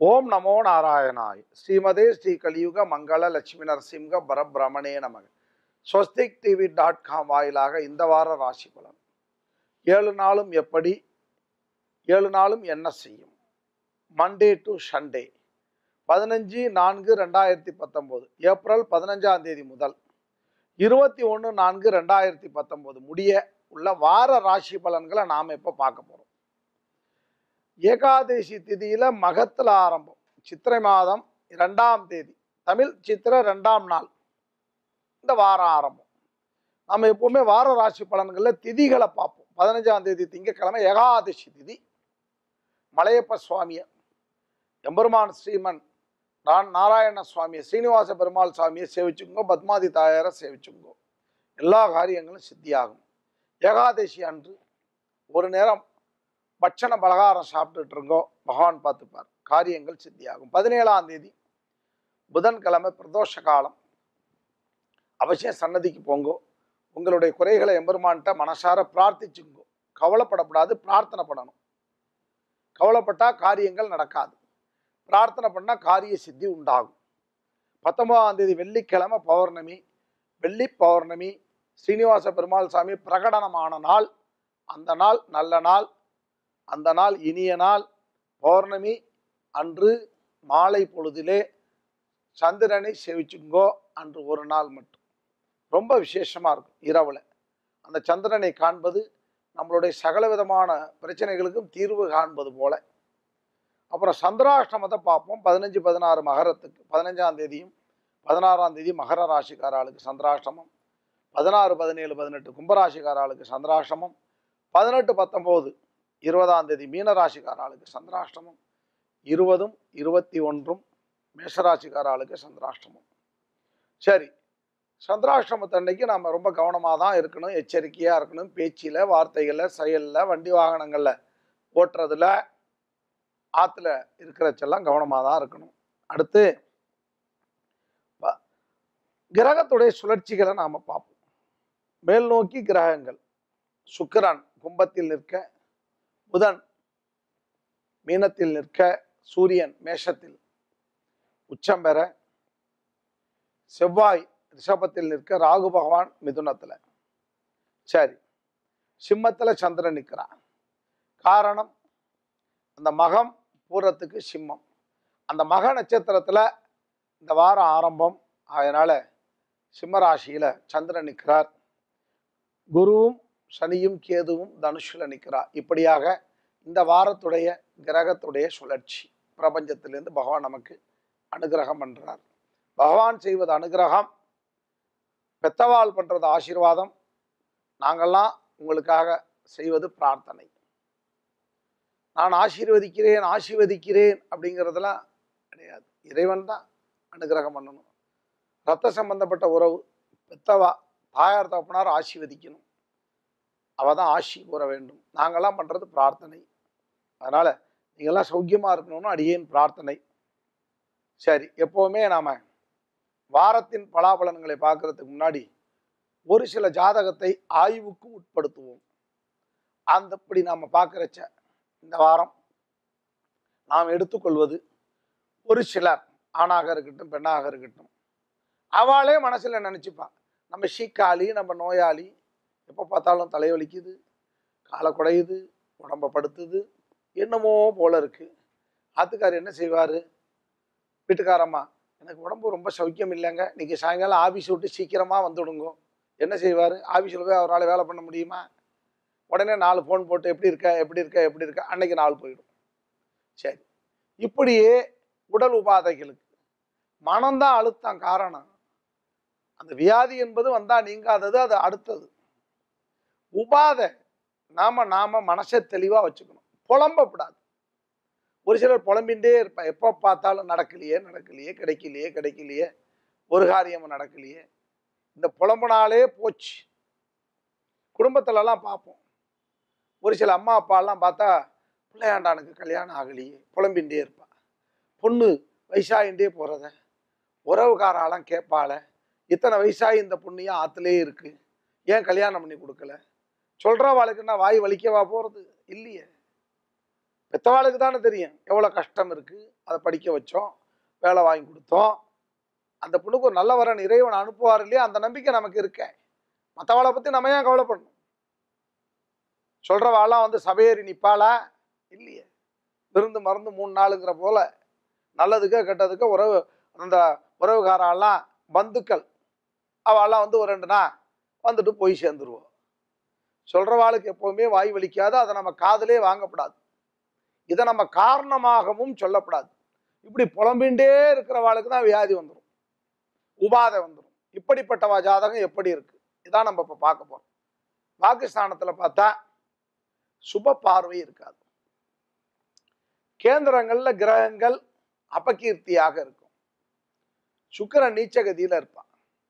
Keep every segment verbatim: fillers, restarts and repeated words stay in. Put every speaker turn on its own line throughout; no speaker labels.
ஓம் நமோ நாராயணாய். ஸ்ரீமதே ஸ்ரீ கலியுக மங்கள லட்சுமி நரசிம்ஹ பரபிரமணே நமக. ஸ்வஸ்திக் டிவி டாட் காம் வாயிலாக இந்த வார ராசி பலன். ஏழு நாளும் எப்படி, ஏழு நாளும் என்ன செய்யும்? மண்டே டு சண்டே, பதினஞ்சு நான்கு ரெண்டாயிரத்தி பத்தொம்போது, ஏப்ரல் பதினஞ்சாம் தேதி முதல் இருபத்தி ஒன்று நான்கு ரெண்டாயிரத்தி பத்தொம்போது முடிய உள்ள வார ராசி பலன்களை நாம் இப்போ பார்க்க போகிறோம். ஏகாதசி திதியில மகத்தில் ஆரம்பம். சித்திரை மாதம் இரண்டாம் தேதி, தமிழ் சித்திரை ரெண்டாம் நாள் இந்த வாரம் ஆரம்பம். நம்ம எப்பவுமே வார ராசி பலன்களில் திதிகளை பார்ப்போம். பதினஞ்சாம் தேதி திங்கட்கிழமை ஏகாதசி திதி. மலையப்ப சுவாமியை, எம்பெருமான் ஸ்ரீமன் நான் நாராயண சுவாமியை, ஸ்ரீனிவாச பெருமாள் சுவாமியை சேவிச்சுங்கோ, பத்மாதி தாயாரை சேவிச்சுங்கோ, எல்லா காரியங்களும் சித்தியாகும். ஏகாதசி அன்று ஒரு நேரம் பட்சண பலகாரம் சாப்பிட்டுட்டு இருங்கோ, பகவான் பார்த்துப்பார், காரியங்கள் சித்தியாகும். பதினேழாம் தேதி புதன்கிழமை பிரதோஷ காலம். அவசியம் சன்னதிக்கு போங்கோ, உங்களுடைய குறைகளை எம்பெருமான்கிட்ட மனசார பிரார்த்திச்சுங்கோ. கவலைப்படக்கூடாது, பிரார்த்தனை பண்ணணும். கவலைப்பட்டா காரியங்கள் நடக்காது, பிரார்த்தனை பண்ணால் காரிய சித்தி உண்டாகும். பத்தொன்பதாம் தேதி வெள்ளிக்கிழமை பௌர்ணமி. வெள்ளி பௌர்ணமி ஸ்ரீனிவாச பெருமாள் சாமி பிரகடனமான நாள். அந்த நாள் நல்ல நாள், அந்த நாள் இனிய நாள். பௌர்ணமி அன்று மாலை பொழுதிலே சந்திரனை சேவிச்சுங்கோ. அன்று ஒரு நாள் மட்டும் ரொம்ப விசேஷமாக இருக்கும். இரவில் அந்த சந்திரனை காண்பது நம்மளுடைய சகல விதமான பிரச்சனைகளுக்கும் தீர்வு காண்பது போல. அப்புறம் சந்திராஷ்டமத்தை பார்ப்போம். பதினஞ்சு பதினாறு மகரத்துக்கு, பதினஞ்சாம் தேதியும் பதினாறாம் தேதி மகர ராசிக்காராளுக்கு சந்திராஷ்டமம். பதினாறு பதினேழு பதினெட்டு கும்பராசிக்காராளுக்கு சந்திராஷ்டமம். பதினெட்டு பத்தொம்போது இருபதாம் தேதி மீனராசிக்காராளுக்கு சந்திராஷ்டமம். இருபதும் இருபத்தி ஒன்றும் மேஷராசிக்காராளுக்கு சந்திராஷ்டமம். சரி, சந்திராஷ்டமத்தன்னைக்கு நம்ம ரொம்ப கவனமாக தான் இருக்கணும், எச்சரிக்கையாக இருக்கணும். பேச்சில், வார்த்தைகளில், செயலில், வண்டி வாகனங்களில் ஓட்டுறதுல, ஆற்றுல இருக்கிறச்செல்லாம் கவனமாக தான் இருக்கணும். அடுத்து கிரகத்துடைய சுழற்சிகளை நாம் பார்ப்போம். மேல் நோக்கி கிரகங்கள். சுக்கிரன் கும்பத்தில் நிற்க, புதன் மீனத்தில் நிற்க, சூரியன் மேஷத்தில் உச்சம் பெற, செவ்வாய் ரிஷபத்தில் நிற்க, ராகு பகவான் மிதுனத்தில். சரி, சிம்மத்தில் சந்திரன் நிற்கிறான். காரணம், அந்த மகம் பூரத்துக்கு சிம்மம். அந்த மக நட்சத்திரத்தில் இந்த வாரம் ஆரம்பம். அதனால சிம்மராசியில் சந்திரன் நிற்கிறார். குருவும் சனியும் கேதுவும் தனுஷில் நிற்கிறார். இப்படியாக இந்த வாரத்துடைய கிரகத்துடைய சுழற்சி. பிரபஞ்சத்திலேருந்து பகவான் நமக்கு அனுகிரகம் பண்ணுறார். பகவான் செய்வது அனுகிரகம், பெத்தவாள் பண்ணுறது ஆசீர்வாதம், நாங்கள்லாம் உங்களுக்காக செய்வது பிரார்த்தனை. நான் ஆசீர்வதிக்கிறேன் ஆசீர்வதிக்கிறேன் அப்படிங்கிறதுலாம் கிடையாது. இறைவன் தான் அனுகிரகம் பண்ணணும். ரத்த சம்பந்தப்பட்ட உறவு, பெத்தவா தாயார் தகப்பனார் ஆசீர்வதிக்கணும், அவள் தான் ஆசி கூற வேண்டும். நாங்கள்லாம் பண்ணுறது பிரார்த்தனை. அதனால் நீங்கள்லாம் சௌக்கியமாக இருக்கணும்னு அடியேன் பிரார்த்தனை. சரி, எப்போவுமே நாம் வாரத்தின் பலாபலன்களை பார்க்குறதுக்கு முன்னாடி ஒரு சில ஜாதகத்தை ஆய்வுக்கு உட்படுத்துவோம். அந்தப்படி நாம் பார்க்குறச்ச இந்த வாரம் நாம் எடுத்துக்கொள்வது ஒரு சிலர், ஆணாக இருக்கட்டும் பெண்ணாக இருக்கட்டும், அவளே மனசில் நினச்சிப்பா, நம்ம சீக்காளி, நம்ம நோயாளி, எப்போ பார்த்தாலும் தலைவலிக்குது, காலை குடையுது, உடம்பை படுத்துது, என்னமோ போல இருக்குது. ஆத்துக்கார் என்ன செய்வார்? வீட்டுக்காரம்மா, எனக்கு உடம்பு ரொம்ப சௌக்கியம் இல்லைங்க, இன்றைக்கி சாயங்காலம் ஆஃபீஸ் விட்டு சீக்கிரமாக வந்துவிடுங்கோ. என்ன செய்வார்? ஆஃபீஸில் போய் அவரால் வேலை பண்ண முடியுமா? உடனே நாலு ஃபோன் போட்டு எப்படி இருக்க எப்படி இருக்க எப்படி இருக்க அன்னைக்கு நாள் போயிடும். சரி, இப்படியே உடல் உபாதைகளுக்கு மனம்தான் அழுத்தம் காரணம். அந்த வியாதி என்பது வந்தால் நீங்காதது, அது அடுத்தது உபாதை. நாம நாம மனசை தெளிவாக வச்சுக்கணும், புலம்பப்படாது. ஒரு சிலர் புலம்பின்றே இருப்பா, எப்போ பார்த்தாலும் நடக்கலையே நடக்கலையே கிடைக்கலையே கிடைக்கலையே ஒரு காரியமும் நடக்கலையே. இந்த புலம்புனாலே போச்சு. குடும்பத்திலலாம் பார்ப்போம், ஒரு சில அம்மா அப்பாலாம் பார்த்தா பிள்ளையாண்டானுக்கு கல்யாணம் ஆகலையே புலம்பின்றே இருப்பா. பொண்ணு வயசாகின்றே போகிறத உறவுக்காராலாம் கேட்பாள, இத்தனை வயசாகி இந்த பொண்ணையும் ஆற்றுலேயே இருக்குது, ஏன் கல்யாணம் பண்ணி கொடுக்கல? சொல்கிறவாளுக்குன்னா வாய் வலிக்கவா போகிறது? இல்லையே. பெத்தவாளுக்கு தானே தெரியும் எவ்வளோ கஷ்டம் இருக்கு. அதை படிக்க வச்சோம், வேலை வாங்கி கொடுத்தோம், அந்த பொண்ணுக்கு ஒரு நல்ல வரன் இறைவன் அனுப்புவார் இல்லையா, அந்த நம்பிக்கை நமக்கு இருக்க. மற்றவாளை பற்றி நம்ம ஏன் கவலைப்படணும்? சொல்றவாளாம் வந்து சபையேறி நிற்பாளா? இல்லையே. விருந்து மருந்து மூணு நாளுங்கிற போல நல்லதுக்கு கெட்டதுக்கு உறவு, அந்த உறவுகாரெல்லாம் பந்துக்கள் அவெல்லாம் வந்து ஒரு ரெண்டு நாள் வந்துட்டு போய் சேர்ந்துருவோம். சொல்றவாளுக்கு எப்பவுமே வாய் வலிக்காது, அதை நம்ம காதலே வாங்கப்படாது. இதை நம்ம காரணமாகவும் சொல்லப்படாது. இப்படி புலம்பின்றே இருக்கிறவாளுக்கு தான் வியாதி வந்துடும், உபாதை வந்துடும். இப்படிப்பட்ட ஜாதகம் எப்படி இருக்கு இதான் நம்ம இப்ப பார்க்க போறோம். பாகிஸ்தானத்துல பார்த்தா சுப பார்வை இருக்காது. கேந்திரங்கள்ல கிரகங்கள் அபகீர்த்தியாக இருக்கும். சுக்கிரன் நீச்சகதியில இருப்பான்,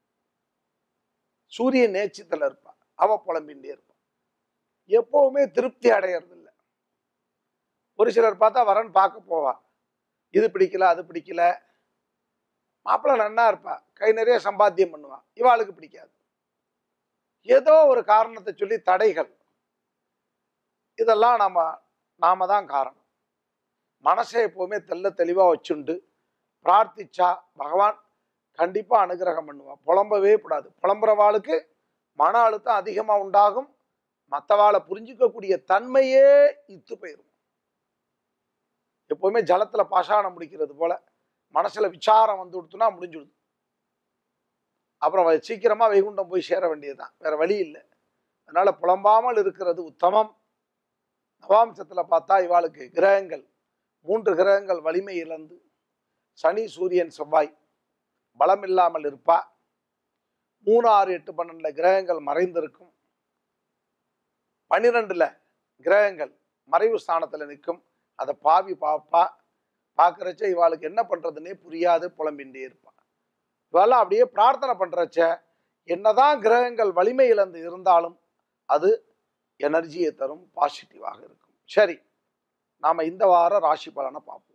சூரியன் நேச்சத்துல இருப்பான், அவ புலம்பின்றே இருப்பான். எப்பவுமே திருப்தி அடையிறது இல்லை. ஒரு சிலர் பார்த்தா வரன் பார்க்க போவா, இது பிடிக்கல அது பிடிக்கல. மாப்பிள்ளை நன்னா இருப்பா, கை நிறைய சம்பாத்தியம் பண்ணுவா, இவாளுக்கு பிடிக்காது. ஏதோ ஒரு காரணத்தை சொல்லி தடைகள். இதெல்லாம் நாம நாம தான் காரணம். மனசை எப்பவுமே தெல்ல தெளிவா வச்சுண்டு பிரார்த்திச்சா பகவான் கண்டிப்பா அனுகிரகம் பண்ணுவா. புலம்பவே கூடாது. புலம்புறவாளுக்கு மன அழுத்தம் அதிகமா உண்டாகும். மற்றவாளை புரிஞ்சிக்கக்கூடிய தன்மையே இத்து போயிடும். எப்பவுமே ஜலத்துல பாஷாணம் முடிக்கிறது போல மனசுல விசாரம் வந்து கொடுத்துனா முடிஞ்சுடுது. அப்புறம் சீக்கிரமா வைகுண்டம் போய் சேர வேண்டியதுதான், வேற வழி இல்லை. அதனால புலம்பாமல் இருக்கிறது உத்தமம். நவாம்சத்துல பார்த்தா இவாளுக்கு கிரகங்கள் மூன்று கிரகங்கள் வலிமை இழந்து சனி சூரியன் செவ்வாய் பலம் இல்லாமல் இருப்பா. மூணு ஆறு எட்டு பன்னெண்டுல கிரகங்கள் மறைந்திருக்கும். பன்னிரெண்டுல கிரகங்கள் மறைவு ஸ்தானத்துல நிற்கும். அதை பாவி பாப்பா பார்க்கறச்ச இவாளுக்கு என்ன பண்றதுன்னே புரியாது, புலம்பின்றே இருப்பா. இவெல்லாம் அப்படியே பிரார்த்தனை பண்றச்ச என்னதான் கிரகங்கள் வலிமை இழந்து இருந்தாலும் அது எனர்ஜியை தரும், பாசிட்டிவாக இருக்கும். சரி, நாம இந்த வார ராசி பலனை பார்ப்போம்.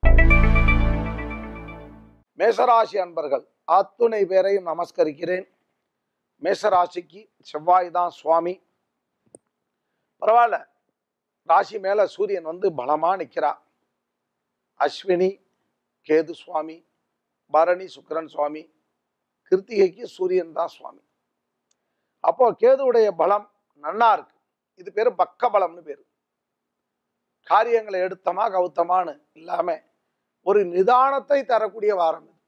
மேசராசி அன்பர்கள் அத்துணை பேரையும் நமஸ்கரிக்கிறேன். மேசராசிக்கு செவ்வாய் தான் சுவாமி. பரவாயில்ல, ராசி மேல சூரியன் வந்து பலமா நிற்கிறா. அஸ்வினி கேது சுவாமி, பரணி சுக்கிரன் சுவாமி, கிருத்திகைக்கு சூரியன் தான் சுவாமி. அப்போ கேதுவுடைய பலம் நன்னா இருக்கு. இது பேரு பக்க பலம்னு பேரு. காரியங்களை எடுத்தமா கவுத்தமானு இல்லாம ஒரு நிதானத்தை தரக்கூடிய வாரம் இது.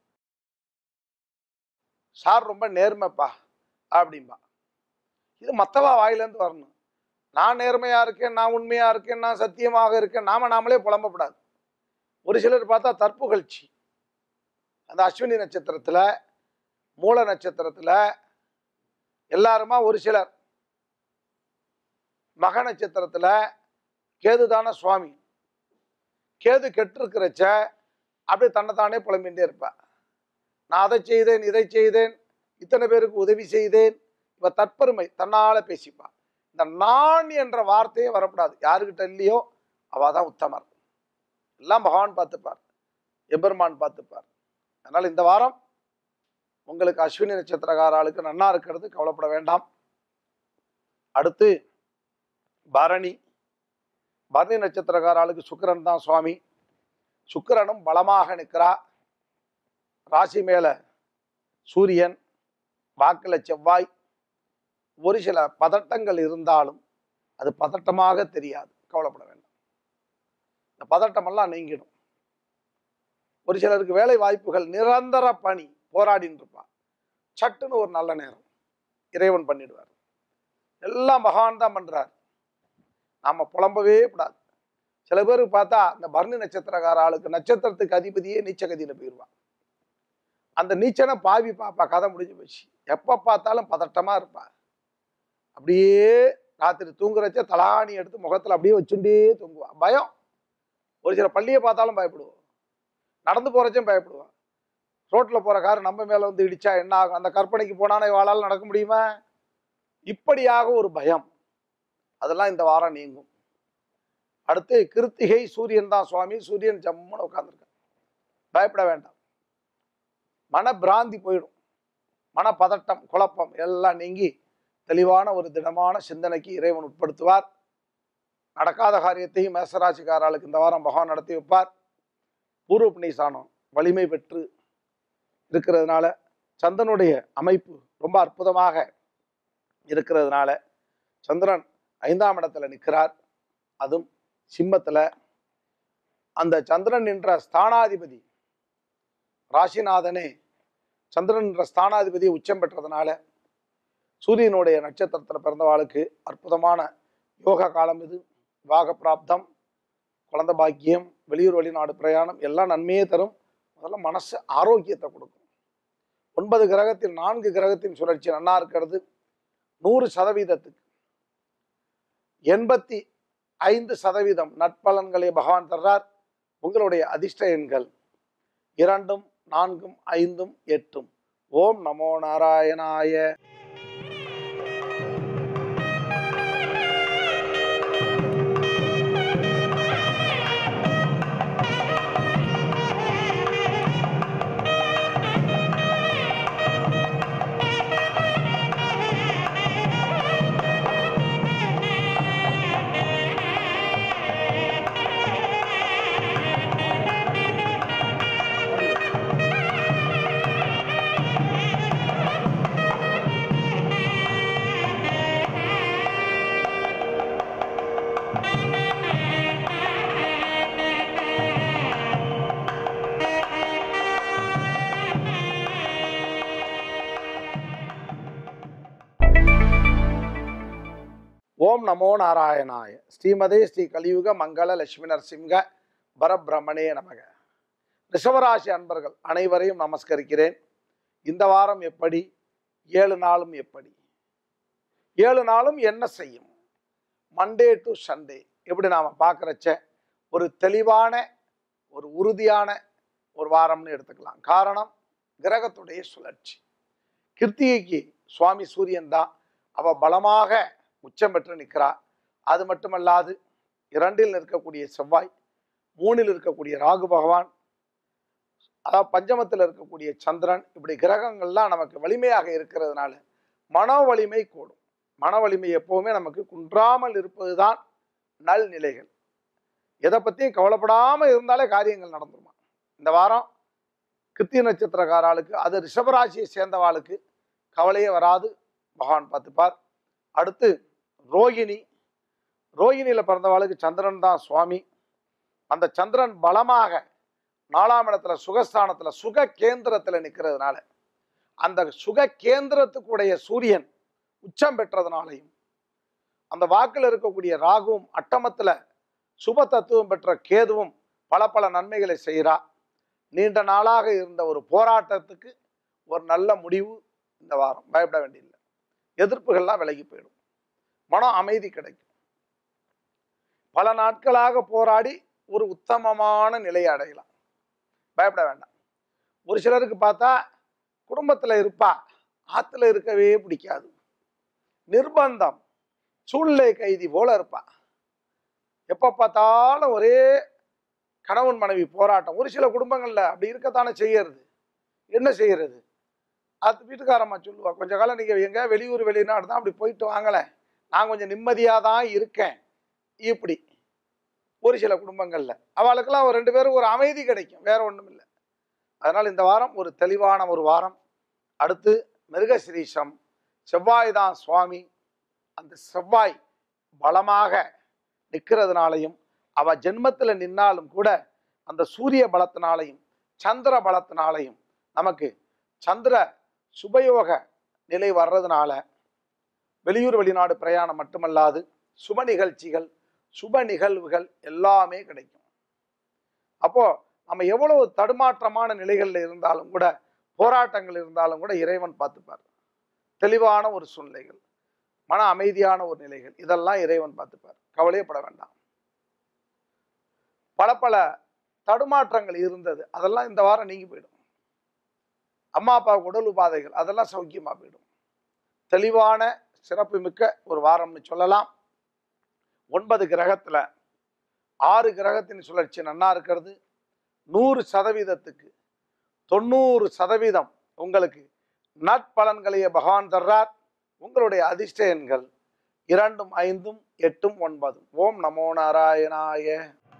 சார் ரொம்ப நேர்மைப்பா அப்படின்பா. இது மற்றவா வாயிலேருந்து வரணும். நான் நேர்மையா இருக்கேன், நான் உண்மையா இருக்கேன், நான் சத்தியமாக இருக்கேன், நாம நாமளே புலம்பப்படாது. ஒரு சிலர் பார்த்தா தற்புகழ்ச்சி. அந்த அஸ்வினி நட்சத்திரத்துல மூல நட்சத்திரத்துல எல்லாருமா ஒரு சிலர், மக நட்சத்திரத்துல கேதுதான சுவாமி. கேது கெட்டிருக்கிறச்ச அப்படியே தன்னைத்தானே புலம்பின்றே இருப்பா. நான் அதை செய்தேன் இதை செய்தேன், இத்தனை பேருக்கு உதவி செய்தேன். இவ தற்பெருமை தன்னால பேசிப்பா. இந்த நான் என்ற வார்த்தையே வரக்கூடாது. யாருக்கிட்ட இல்லையோ அவதான் உத்தமர். எல்லாம் பகவான் பார்த்துப்பார், எம்பெருமான் பார்த்துப்பார். அதனால இந்த வாரம் உங்களுக்கு அஸ்வினி நட்சத்திரக்காராளுக்கு நன்னா இருக்கிறது, கவலைப்பட வேண்டாம். அடுத்து பரணி. பரணி நட்சத்திரக்காராளுக்கு சுக்கிரன் தான் சுவாமி. சுக்கிரனும் பலமாக நிற்கிறா. ராசி மேல சூரியன், வாக்குல செவ்வாய். ஒரு சில பதட்டங்கள் இருந்தாலும் அது பதட்டமாக தெரியாது, கவலைப்பட வேண்டாம். இந்த பதட்டமெல்லாம் நீங்கிடும். ஒரு சிலருக்கு வேலை வாய்ப்புகள், நிரந்தர பணி போராடின்னு இருப்பா. சட்டுன்னு ஒரு நல்ல நேரம் இறைவன் பண்ணிடுவார். எல்லாம் பகவான் தான் பண்றார், நாம புலம்பவே கூடாது. சில பேருக்கு பார்த்தா இந்த பரணி நட்சத்திரக்கார ஆளுக்கு நட்சத்திரத்துக்கு அதிபதியே நீச்சகதியில போயிடுவான். அந்த நீச்சனை பாவி பாப்பா, கதை முடிஞ்சு போச்சு. எப்ப பார்த்தாலும் பதட்டமா இருப்பா. அப்படியே ராத்திரி தூங்குறச்ச தலாணி எடுத்து முகத்துல அப்படியே வச்சுட்டே தூங்குவா. பயம். ஒரு சில பள்ளியை பார்த்தாலும் பயப்படுவோம், நடந்து போறச்சும் பயப்படுவான். ரோட்ல போற கார் நம்ம மேல வந்து இடிச்சா என்ன ஆகும், அந்த கற்பனைக்கு போனானே வாழால் நடக்க முடியுமா? இப்படியாக ஒரு பயம், அதெல்லாம் இந்த வாரம் நீங்கும். அடுத்து கிருத்திகை சூரியன் தான் சுவாமி. சூரியன் ஜம்முன்னு உட்கார்ந்துருக்க, பயப்பட வேண்டாம். மன பிராந்தி போயிடும், மன பதட்டம் குழப்பம் எல்லாம் நீங்கி தெளிவான ஒரு திடமான சிந்தனைக்கு இறைவன் உட்படுத்துவார். நடக்காத காரியத்தையும் மேசராசிக்காரர்களுக்கு இந்த வாரம் பகவான் நடத்தி வைப்பார். பூர்வ புண்ணியஸ்தானம் வலிமை பெற்று இருக்கிறதுனால, சந்திரனுடைய அமைப்பு ரொம்ப அற்புதமாக இருக்கிறதுனால, சந்திரன் ஐந்தாம் இடத்துல நிற்கிறார். அதுவும் சிம்மத்துல. அந்த சந்திரன் என்ற ஸ்தானாதிபதி ராசிநாதனே சந்திரன் என்ற ஸ்தானாதிபதி உச்சம் பெற்றதுனால, சூரியனுடைய நட்சத்திரத்தில் பிறந்தவாளுக்கு அற்புதமான யோக காலம் இது. வாக பிராப்தம், குழந்தை பாக்கியம், வெளியூர் வெளிநாடு பிரயாணம் எல்லாம் நன்மையே தரும். முதல்ல மனசு ஆரோக்கியத்தை கொடுக்கும். ஒன்பது கிரகத்தில் நான்கு கிரகத்தின் சுழற்சி நன்னா இருக்கிறது. நூறு சதவீதத்துக்கு எண்பத்தி ஐந்து சதவீதம் நற்பலன்களை பகவான் தர்றார். உங்களுடைய அதிர்ஷ்ட எண்கள் இரண்டும், நான்கும், ஐந்தும், எட்டும். ஓம் நமோ நாராயணாய. ஓம் நமோ நாராயணாய. ஸ்ரீமதே ஸ்ரீ கலியுக மங்கள லட்சுமி நரசிம்ஹ பரபிரமணே நமக. ரிஷபராசி அன்பர்கள் அனைவரையும் நமஸ்கரிக்கிறேன். இந்த வாரம் எப்படி, ஏழு நாளும் எப்படி, ஏழு நாளும் என்ன செய்யும், மண்டே டு சண்டே எப்படி நாம் பார்க்குறச்ச ஒரு தெளிவான ஒரு உறுதியான ஒரு வாரம்னு எடுத்துக்கலாம். காரணம் கிரகத்துடைய சுழற்சி. கிருத்திகைக்கு சுவாமி சூரியன் தான் அவ பலமாக உச்சம் பெற்று நிற்கிறார். அது மட்டுமல்லாது இரண்டில் இருக்கக்கூடிய செவ்வாய், மூணில் இருக்கக்கூடிய ராகு பகவான், அதாவது பஞ்சமத்தில் இருக்கக்கூடிய சந்திரன், இப்படி கிரகங்கள்லாம் நமக்கு வலிமையாக இருக்கிறதுனால மன வலிமை கூடும். மன வலிமை எப்போவுமே நமக்கு குன்றாமல் இருப்பது தான் நல்நிலைகள். எதை பற்றியும் கவலைப்படாமல் இருந்தாலே காரியங்கள் நடந்துருமா. இந்த வாரம் கிருத்திகை நட்சத்திரக்காராளுக்கு, அது ரிஷபராசியை சேர்ந்தவாளுக்கு கவலையே வராது, பகவான் பார்த்துப்பார். அடுத்து ரோகிணி. ரோகிணியில் பிறந்தவாளுக்கு சந்திரன் தான் சுவாமி. அந்த சந்திரன் பலமாக நாலாம் இடத்துல சுகஸ்தானத்தில் சுக கேந்திரத்தில் நிற்கிறதுனால, அந்த சுக கேந்திரத்துக்குடைய சூரியன் உச்சம் பெற்றதுனாலையும், அந்த வாக்கில் இருக்கக்கூடிய ராகுவும் அட்டமத்தில் சுப தத்துவம் பெற்ற கேதுவும் பல பல நன்மைகளை செய்கிறா. நீண்ட நாளாக இருந்த ஒரு போராட்டத்துக்கு ஒரு நல்ல முடிவு இந்த வாரம். பயப்பட வேண்டியதில்லை. எதிர்ப்புகள்லாம் விலகி போயிடும். மனம் அமைதி கிடைக்கும். பல நாட்களாக போராடி ஒரு உத்தமமான நிலையை அடையலாம். பயப்பட வேண்டாம். ஒரு சிலருக்கு பார்த்தா குடும்பத்தில் இருப்பா, ஆற்றுல இருக்கவே பிடிக்காது, நிர்பந்தம், சூழ்நிலை கைதி போல இருப்பா. எப்போ பார்த்தாலும் ஒரே கணவன் மனைவி போராட்டம். ஒரு சில குடும்பங்களில் அப்படி இருக்கத்தானே செய்யறது. என்ன செய்யறது? அது வீட்டுக்காரம்மா சொல்லுவா, கொஞ்ச காலம் நீங்கள் எங்கே வெளியூர் வெளிநாடு தான் அப்படி போயிட்டு வாங்கலை, நான் கொஞ்சம் நிம்மதியாக தான் இருக்கேன். இப்படி ஒரு சில குடும்பங்களில் அவளுக்கெல்லாம் ஒரு ரெண்டு பேரும் ஒரு அமைதி கிடைக்கும், வேற ஒன்றும் இல்லை. அதனால் இந்த வாரம் ஒரு தெளிவான ஒரு வாரம். அடுத்து மிருகசிரீஷம். செவ்வாய் தான் சுவாமி. அந்த செவ்வாய் பலமாக நிற்கிறதுனாலையும், அவ ஜென்மத்தில் நின்னாலும் கூட அந்த சூரிய பலத்தினாலையும் சந்திர பலத்தினாலையும் நமக்கு சந்திர சுபயோக நிலை வர்றதுனால வெளியூர் வெளிநாடு பிரயாணம் மட்டுமல்லாது சுப நிகழ்ச்சிகள், சுப நிகழ்வுகள் எல்லாமே கிடைக்கும். அப்போ நம்ம எவ்வளவு தடுமாற்றமான நிலைகளில் இருந்தாலும் கூட, போராட்டங்கள் இருந்தாலும் கூட இறைவன் பார்த்துப்பார். தெளிவான ஒரு சூழ்நிலைகள், மன அமைதியான ஒரு நிலைகள், இதெல்லாம் இறைவன் பார்த்துப்பார். கவலையப்பட வேண்டாம். பல பல தடுமாற்றங்கள் இருந்தது, அதெல்லாம் இந்த வாரம் நீங்கி போயிடும். அம்மா அப்பாவுக்கு உடல் உபாதைகள், அதெல்லாம் சௌக்கியமா போயிடும். தெளிவான சிறப்பு மிக்க ஒரு வாரம்னு சொல்லலாம். ஒன்பது கிரகத்துல ஆறு கிரகத்தின் சுழற்சி நன்னா இருக்கிறது. நூறு சதவீதத்துக்கு தொண்ணூறு சதவீதம் உங்களுக்கு நற்பலன்களையே பகவான் தர்றார். உங்களுடைய அதிர்ஷ்ட எண்கள் இரண்டும் ஐந்தும் எட்டும் ஒன்பதும். ஓம் நமோ நாராயணாய.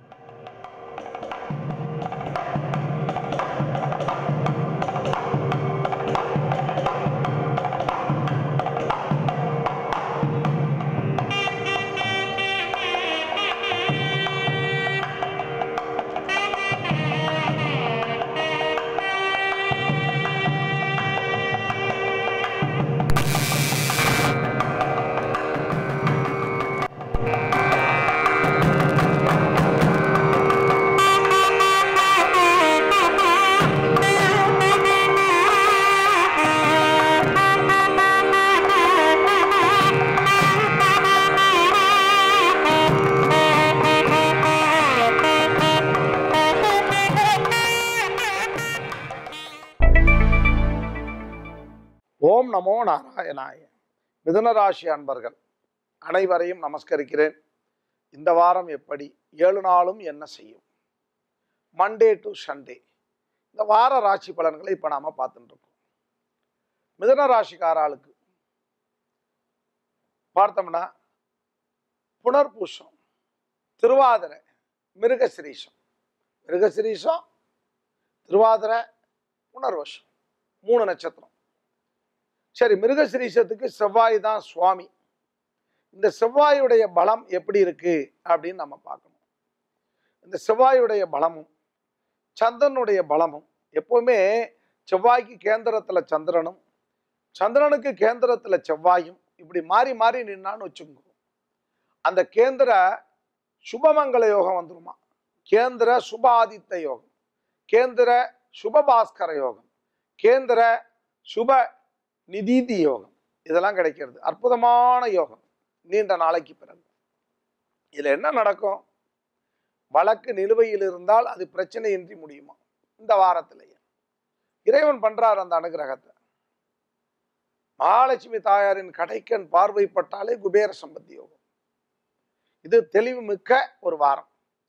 ஓம் நமோ நாராயணாய. மிதுனராசி அன்பர்கள் அனைவரையும் நமஸ்கரிக்கிறேன். இந்த வாரம் எப்படி, ஏழு நாளும் என்ன செய்யும், மண்டே டு சண்டே இந்த வார ராசி பலன்களை இப்போ நாம் பார்த்துட்டு இருக்கோம். மிதுன ராசிக்காராளுக்கு பார்த்தோம்னா புனர்பூசம், திருவாதிரை, மிருகசிரீஷம், மிருகசிரீஷம், திருவாதிரை, புனர்வசம், மூணு நட்சத்திரம். சரி, மிருகசிரீஷத்துக்கு செவ்வாய் தான் சுவாமி. இந்த செவ்வாயுடைய பலம் எப்படி இருக்கு அப்படின்னு நம்ம பார்க்கணும். இந்த செவ்வாயுடைய பலமும் சந்திரனுடைய பலமும் எப்பவுமே செவ்வாய்க்கு கேந்திரத்துல சந்திரனும் சந்திரனுக்கு கேந்திரத்துல செவ்வாயும் இப்படி மாறி மாறி நின்னான்னு வச்சுக்கோங்க. அந்த கேந்திர சுபமங்கள யோகம் வந்துருமா, கேந்திர சுப ஆதித்த யோகம், கேந்திர சுபபாஸ்கர யோகம், கேந்திர சுப நிதிதி யோகம், இதெல்லாம் கிடைக்கிறது. அற்புதமான யோகம் நீண்ட நாளைக்கு பிறகு. இதுல என்ன நடக்கும், வழக்கு நிலுவையில் இருந்தால் அது பிரச்சனையின்றி முடியுமா இந்த வாரத்திலேயே. இறைவன் பண்றார் அந்த அனுகிரகத்தை. மகாலட்சுமி தாயாரின் கடைக்கண் பார்வைப்பட்டாலே குபேர சம்பத்தி யோகம். இது தெளிவு மிக்க ஒரு வாரம்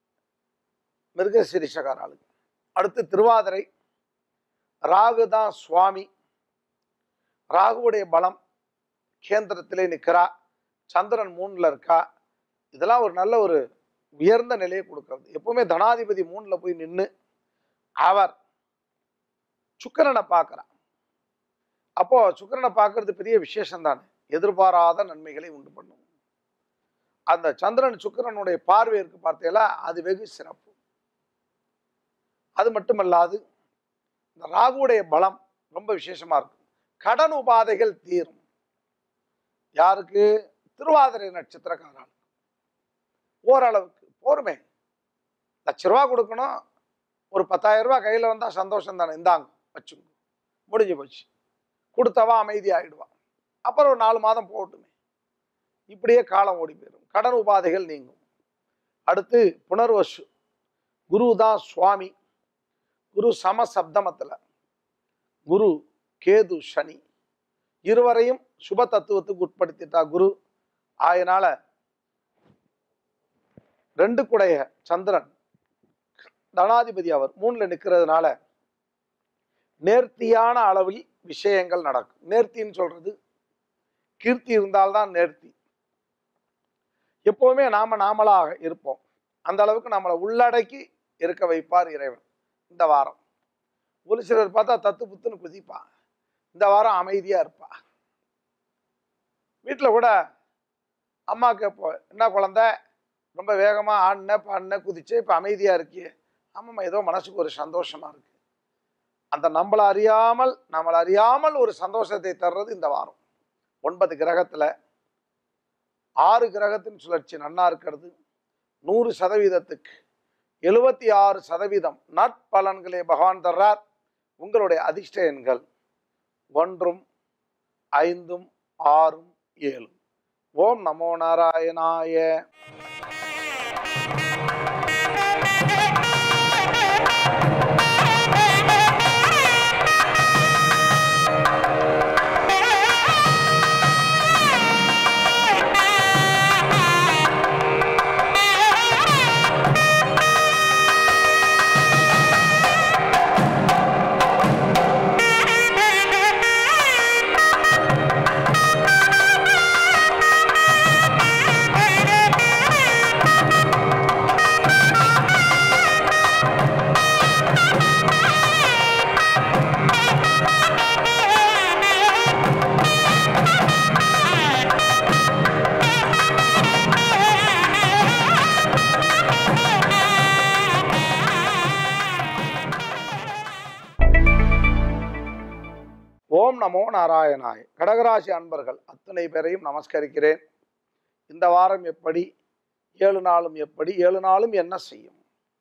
மிருகசிரீஷகாராளுக்கு. அடுத்து திருவாதிரை, ராகுதான் சுவாமி. ராகுவுடைய பலம் கேந்திரத்திலே நிற்கிறா, சந்திரன் மூணுல இருக்கா. இதெல்லாம் ஒரு நல்ல ஒரு உயர்ந்த நிலையை கொடுக்கிறது. எப்பவுமே தனாதிபதி மூணுல போய் நின்று அவர் சுக்கிரனை பார்க்கிறார். அப்போ சுக்கிரனை பார்க்கறது பெரிய விசேஷம் தானே, எதிர்பாராத நன்மைகளை உண்டு பண்ணும். அந்த சந்திரன் சுக்கிரனுடைய பார்வை இருக்கு பார்த்தீங்களா, அது வெகு சிறப்பு. அது மட்டுமல்லாது இந்த ராகுவுடைய பலம் ரொம்ப விசேஷமா இருக்கும். கடன் உபாதைகள் தீரும். யாருக்கு, திருவாதிரை நட்சத்திரக்காரர்கள் ஓரளவுக்கு போருமே. லட்ச ரூபா கொடுக்கணும், ஒரு பத்தாயிரம் ரூபாய் கையில் வந்தால் சந்தோஷம் தானே, இந்தாங்க வச்சுங்க, முடிஞ்சு போச்சு. கொடுத்தவா அமைதி ஆயிடுவான். அப்புறம் ஒரு நாலு மாதம் போகட்டுமே, இப்படியே காலம் ஓடி போயிடும், கடன் உபாதைகள் நீங்கும். அடுத்து புனர்வசு, குரு தான் சுவாமி. குரு சம சப்தமத்தில், குரு கேது சனி இருவரையும் சுப தத்துவத்துக்கு உட்படுத்திட்டா குரு. ஆயனால ரெண்டு குடைய சந்திரன் தனாதிபதி அவர் மூணுல நிற்கிறதுனால நேர்த்தியான அளவில் விஷயங்கள் நடக்கும். நேர்த்தின்னு சொல்றது கீர்த்தி இருந்தால்தான் நேர்த்தி. எப்பவுமே நாம நாமளாக இருப்போம். அந்த அளவுக்கு நம்மளை உள்ளடக்கி இருக்க வைப்பார் இறைவன். இந்த வாரம் ஒரு சிலர் பார்த்தா தத்து புத்துன்னு குதிப்பா, இந்த வாரம் அமைதியா இருப்பா. வீட்டில் கூட அம்மா கேட்போம், என்ன குழந்தை ரொம்ப வேகமா ஆடின பாடின குதிச்சு இப்ப அமைதியா இருக்கியே. ஆமாம்மா, ஏதோ மனசுக்கு ஒரு சந்தோஷமா இருக்கு. அந்த நம்மளை அறியாமல் நம்மளை அறியாமல் ஒரு சந்தோஷத்தை தர்றது இந்த வாரம். ஒன்பது கிரகத்துல ஆறு கிரகத்தின் சுழற்சி நன்னா இருக்கிறது. நூறு சதவீதத்துக்கு எழுபத்தி ஆறு சதவீதம் நற்பலன்களை பகவான் தர்றார். உங்களுடைய அதிர்ஷ்ட எண்கள் ஒன்றும் ஐந்தும் ஆறும் ஏழும். ஓம் நமோ நாராயணாய. ஓம் நமோ நாராயணாய். கடகராசி அன்பர்கள் அத்தனை பேரையும் நமஸ்கரிக்கிறேன். இந்த வாரம் எப்படி, ஏழு நாளும் எப்படி, ஏழு நாளும் என்ன செய்யும்,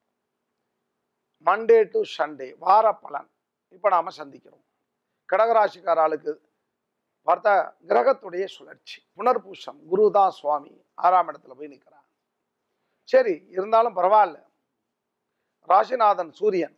மண்டே டு சண்டே வார பலன் இப்போ நாம் சந்திக்கிறோம். கடகராசிக்காராளுக்கு பார்த்த கிரகத்துடைய சுழற்சி புனர்பூசம், குரு தான் சுவாமி ஆறாம் இடத்துல போய் நிற்கிறான். சரி, இருந்தாலும் பரவாயில்ல. ராசிநாதன் சூரியன்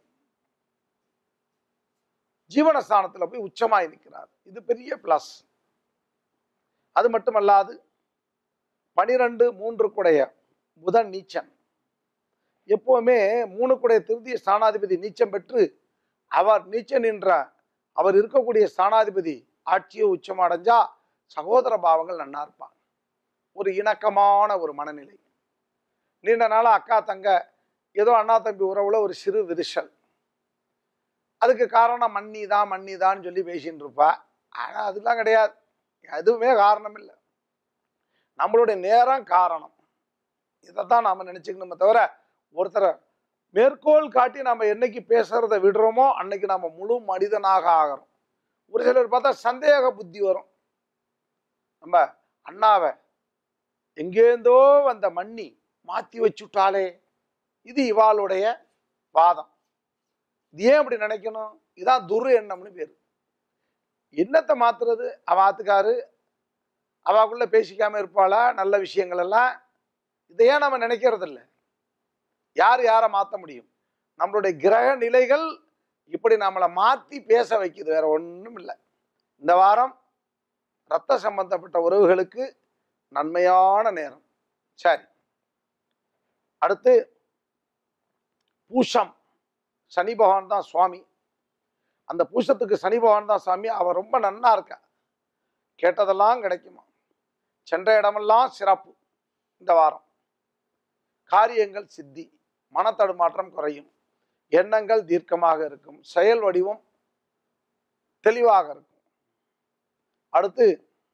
ஜீவனஸ்தானத்தில் போய் உச்சமாய் நிற்கிறார். இது பெரிய பிளஸ். அது மட்டுமல்லாது பனிரெண்டு மூன்று குடைய புதன் நீச்சம். எப்பவுமே மூணு குடைய திருதிய ஸ்தானாதிபதி நீச்சம் பெற்று அவர் நீச்சம் நின்ற அவர் இருக்கக்கூடிய ஸ்தானாதிபதி ஆட்சியை உச்சம் அடைஞ்சா சகோதர பாவங்கள் நன்னா இருப்பாங்க. ஒரு இணக்கமான ஒரு மனநிலை. நீண்ட நாளா அக்கா தங்க ஏதோ அண்ணா தம்பி உறவுல ஒரு சிறு விரிசல். அதுக்கு காரணம் மண்ணி தான் மண்ணி தான் சொல்லி பேசின்னு இருப்பா. ஆனால் அதெல்லாம் கிடையாது. எதுவுமே காரணம் இல்லை. நம்மளுடைய நேரம் காரணம். இதைத்தான் நாம் நினச்சிக்கணுமே தவிர ஒருத்தரை மேற்கோள் காட்டி நம்ம என்னைக்கு பேசுறதை விடுறோமோ அன்னைக்கு நம்ம முழு மனிதனாக ஆகிறோம். ஒரு சிலர் பார்த்தா சந்தேக புத்தி வரும். நம்ம அண்ணாவை எங்கேருந்தோ வந்த மண்ணி மாற்றி வச்சுட்டாலே, இது இவாளுடைய வாதம். இது ஏன் அப்படி நினைக்கணும்? இதான் துரு எண்ணம்னு பேர். என்னத்தை மாத்துறது? அவ ஆத்துக்காரு அவாக்குள்ள பேசிக்காம இருப்பாளா நல்ல விஷயங்கள் எல்லாம். இதையே நம்ம நினைக்கிறது இல்லை. யார் யாரை மாற்ற முடியும்? நம்மளுடைய கிரக நிலைகள் இப்படி நம்மளை மாற்றி பேச வைக்குது, வேற ஒன்றும் இல்லை. இந்த வாரம் இரத்த சம்பந்தப்பட்ட உறவுகளுக்கு நன்மையான நேரம். சரி, அடுத்து பூசம். சனி பகவான் தான் சுவாமி. அந்த பூசத்துக்கு சனி பகவான் தான் சாமி. அவர் ரொம்ப நன்னா இருக்கா. கேட்டதெல்லாம் கிடைக்குமா. சென்ற இடமெல்லாம் சிறப்பு. இந்த வாரம் காரியங்கள் சித்தி, மனத்தடுமாற்றம் குறையும், எண்ணங்கள் தீர்க்கமாக இருக்கும், செயல் வடிவம் தெளிவாக இருக்கும். அடுத்து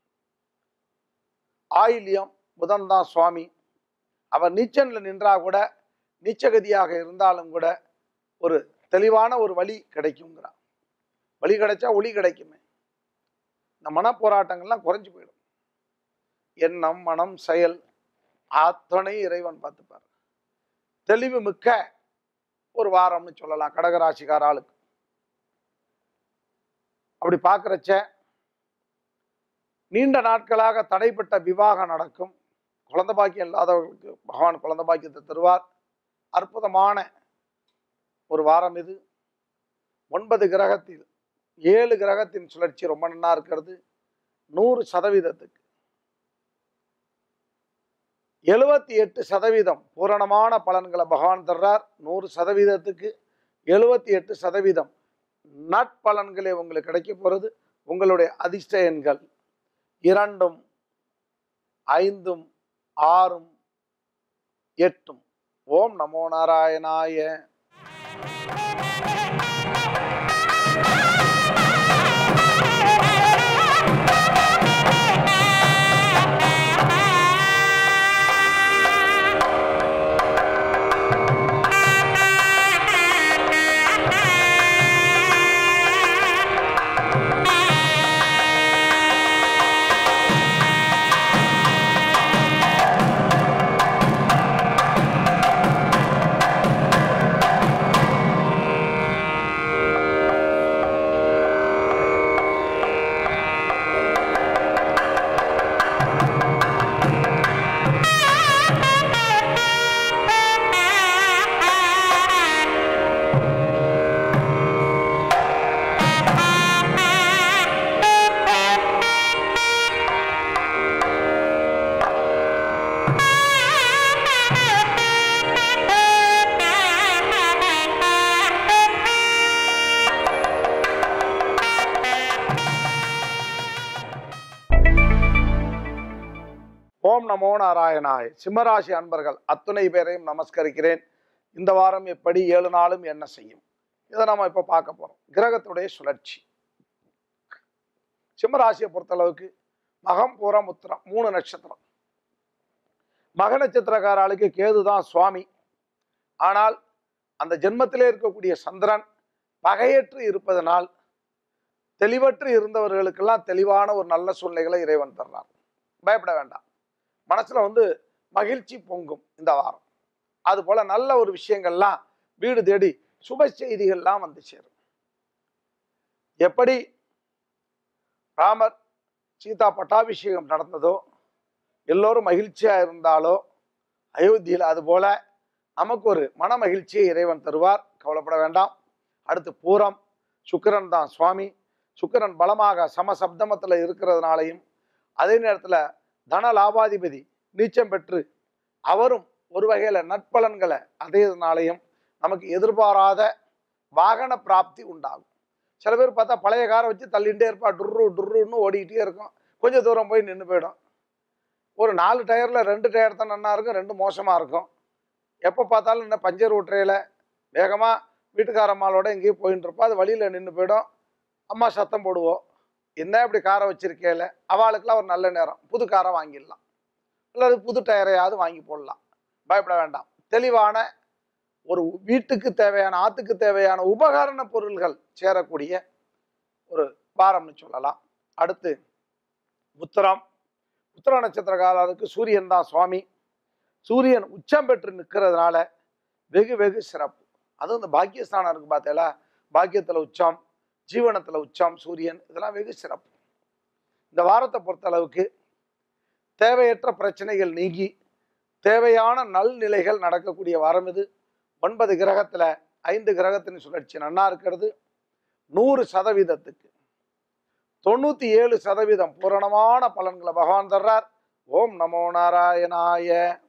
ஆயில்யம். புதன் தான் சுவாமி. அவர் நீச்சனில் நின்றா கூட, நீச்சகதியாக இருந்தாலும் கூட ஒரு தெளிவான ஒரு வழி கிடைக்குங்கிறார். வழி கிடைச்சா ஒளி கிடைக்குமே. இந்த மனப்போராட்டங்கள்லாம் குறைஞ்சு போயிடும். எண்ணம் மனம் செயல் அத்தனை இறைவன் பார்த்துப்பார். தெளிவு மிக்க ஒரு வாரம்னு சொல்லலாம் கடகராசிக்கார ஆளுக்கு. அப்படி பார்க்குறச்ச நீண்ட நாட்களாக தடைப்பட்ட விவாகம் நடக்கும். குழந்தை பாக்கியம் இல்லாதவர்களுக்கு பகவான் குழந்தை பாக்கியத்தை தருவார். அற்புதமான ஒரு வாரம் இது. ஒன்பது கிரகத்தில் ஏழு கிரகத்தின் சுழற்சி ரொம்ப நன்னா இருக்கிறது. நூறு சதவீதத்துக்கு எழுபத்தி எட்டு சதவீதம் பூரணமான பலன்களை பகவான் தர்றார். நூறு சதவீதத்துக்கு எழுபத்தி எட்டு சதவீதம் நட்பலன்களே உங்களுக்கு கிடைக்க போகிறது. உங்களுடைய அதிர்ஷ்ட எண்கள் இரண்டும் ஐந்தும் ஆறும் எட்டும். ஓம் நமோ நாராயணாய. ஓம் நமோ நாராயணாய். சிம்மராசி அன்பர்கள் அத்துணை பேரையும் நமஸ்கரிக்கிறேன். இந்த வாரம் எப்படி, ஏழு நாளும் என்ன செய்யும், இதை நம்ம இப்போ பார்க்க போகிறோம். கிரகத்துடைய சுழற்சி. சிம்மராசியை பொறுத்தளவுக்கு மகம் பூரம் உத்திரம் மூணு நட்சத்திரம். மக நட்சத்திரக்காராளுக்கு கேது தான் சுவாமி. ஆனால் அந்த ஜென்மத்திலே இருக்கக்கூடிய சந்திரன் பகையற்று இருப்பதனால் தெளிவற்று இருந்தவர்களுக்கெல்லாம் தெளிவான ஒரு நல்ல சூழ்நிலைகளை இறைவன் தர்றார். பயப்பட வேண்டாம். மனசுல வந்து மகிழ்ச்சி பொங்கும் இந்த வாரம். அது போல நல்ல ஒரு விஷயங்கள்லாம் வீடு தேடி சுப செய்திகள்லாம் வந்து சேரும். எப்படி ராமர் சீதா பட்டாபிஷேகம் நடந்ததோ, எல்லோரும் மகிழ்ச்சியா இருந்தாலோ அயோத்தியில், அது போல நமக்கு ஒரு மன மகிழ்ச்சியை இறைவன் தருவார். கவலைப்பட வேண்டாம். அடுத்து பூரம், சுக்கிரன் தான் சுவாமி. சுக்கிரன் பலமாக சமசப்தமத்தில் இருக்கிறதுனாலையும், அதே நேரத்தில் தன லாபாதிபதி நீச்சம் பெற்று அவரும் ஒரு வகையில் நட்பலன்களை அடையிறதுனாலையும் நமக்கு எதிர்பாராத வாகன பிராப்தி உண்டாகும். சில பேர் பார்த்தா பழைய காரை வச்சு தள்ளிகிட்டே இருப்பா, டுர்ரு டுர்ருன்னு ஓடிக்கிட்டே இருக்கும். கொஞ்சம் தூரம் போய் நின்று போயிடும். ஒரு நாலு டயரில் ரெண்டு டயர் தான் நல்லா இருக்கும், ரெண்டு மோசமாக இருக்கும். எப்போ பார்த்தாலும் இன்னும் பஞ்சர் ஓட்டுறையில் வேகமாக வீட்டுக்காரம்மாளோட எங்கேயும் போயின்னு இருப்பா. அது வழியில் நின்று போயிடும். அம்மா சத்தம் போடுவோம், என்ன இப்படி காரை வச்சிருக்கேல. அவளுக்கெல்லாம் ஒரு நல்ல நேரம், புது காரை வாங்கிடலாம், அல்லது புது டயரையாவது வாங்கி போடலாம். பயப்பட வேண்டாம். தெளிவான ஒரு வீட்டுக்கு தேவையான, ஆற்றுக்கு தேவையான உபகரண பொருள்கள் சேரக்கூடிய ஒரு வாரம்னு சொல்லலாம். அடுத்து உத்திரம். உத்திர நட்சத்திரக்காரருக்கு சூரியன் தான் சுவாமி. சூரியன் உச்சம் பெற்று நிற்கிறதுனால வெகு வெகு சிறப்பு. அதுவும் இந்த பாக்கியஸ்தானம் இருக்கு பார்த்தீங்களா, பாக்கியத்தில் உச்சம், ஜீவனத்தில் உச்சம் சூரியன், இதெல்லாம் வெகு சிறப்பு. இந்த வாரத்தை பொறுத்தளவுக்கு தேவையற்ற பிரச்சனைகள் நீங்கி தேவையான நல்நிலைகள் நடக்கக்கூடிய வாரம் இது. ஒன்பது கிரகத்தில் ஐந்து கிரகத்தின் சுழற்சி நன்னா இருக்கிறது. நூறு சதவீதத்துக்கு தொண்ணூற்றி ஏழு சதவீதம் பூரணமான பலன்களை பகவான் தர்றார். ஓம் நமோ நாராயணாய.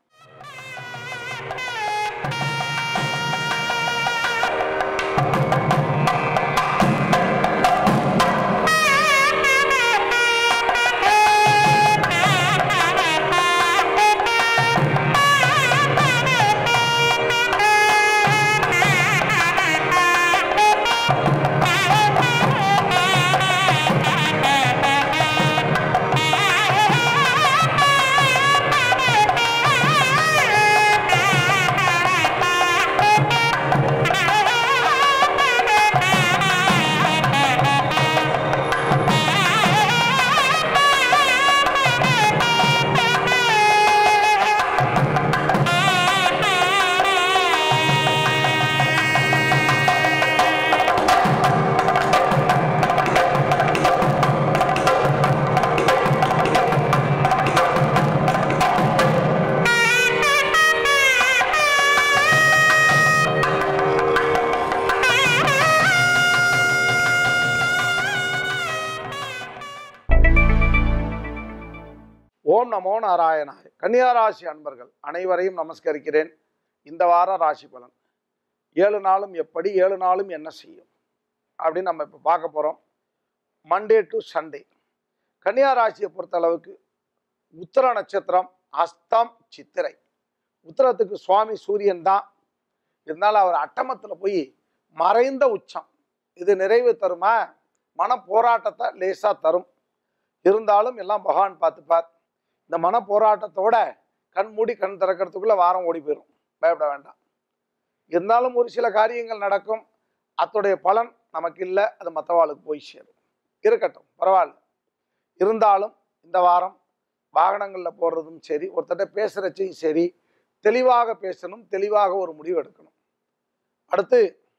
ஓம் நமோ நாராயணாய. கன்னியாராசி அன்பர்கள் அனைவரையும் நமஸ்கரிக்கிறேன். இந்த வார ராசி பலன் ஏழு நாளும் எப்படி, ஏழு நாளும் என்ன செய்யும் அப்படின்னு நம்ம இப்போ பார்க்க போகிறோம். Monday to Sunday. கன்னியாராசியை பொறுத்த அளவுக்கு உத்திர நட்சத்திரம், அஸ்தம், சித்திரை. உத்திரத்துக்கு சுவாமி சூரியன் தான். இருந்தாலும் அவர் அட்டமத்தில் போய் மறைந்த உச்சம். இது நிறைவு தருமா? மன போராட்டத்தை லேசாக தரும். இருந்தாலும் எல்லாம் பகவான் பார்த்துப்பார். இந்த மன போராட்டத்தோட கண் மூடி கண் திறக்கிறதுக்குள்ள வாரம் ஓடி போயிடும். பயப்பட வேண்டாம். இருந்தாலும் ஒரு சில காரியங்கள் நடக்கும். அத்துடைய பலன் நமக்கு இல்லை, அது மற்றவாளுக்கு போய் சேரும். இருக்கட்டும், பரவாயில்ல. இருந்தாலும் இந்த வாரம் வாகனங்களில் போடுறதும் சரி, ஒருத்தட்ட பேசுகிறச்சையும் சரி, தெளிவாக பேசணும், தெளிவாக ஒரு முடிவு எடுக்கணும். அடுத்து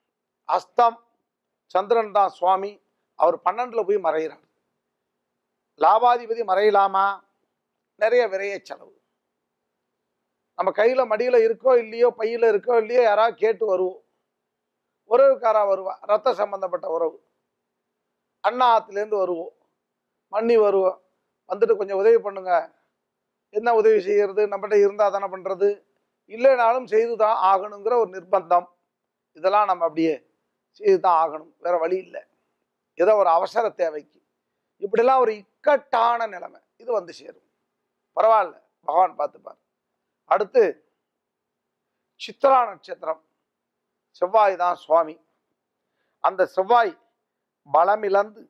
அஸ்தம், சந்திரன் தான் சுவாமி. அவர் பன்னெண்டில் போய் மறைகிறார். லாபாதிபதி மறையலாமா? நிறைய விரைய செலவு. நம்ம கையில் மடியில் இருக்கோ இல்லையோ, பையில் இருக்கோ இல்லையோ, யாராவது கேட்டு வருவோம். உறவுக்காரா வருவா, ரத்த சம்பந்தப்பட்ட உறவு, அண்ணா ஆத்துலேருந்து வருவோம், மன்னி வருவோம். வந்துட்டு கொஞ்சம் உதவி பண்ணுங்க. என்ன உதவி செய்கிறது? நம்மகிட்ட இருந்தால் தானே பண்ணுறது, இல்லைனாலும் செய்து தான் ஆகணுங்கிற ஒரு நிர்பந்தம். இதெல்லாம் நம்ம அப்படியே செய்து தான் ஆகணும், வேற வழி இல்லை. ஏதோ ஒரு அவசர தேவைக்கு இப்படிலாம் ஒரு இக்கட்டான நிலைமை இது வந்து சேரும். பரவாயில்ல, பகவான் பார்த்துப்பார். அடுத்து சித்ரா நட்சத்திரம், செவ்வாய் தான் சுவாமி. அந்த செவ்வாய் பலமிழந்து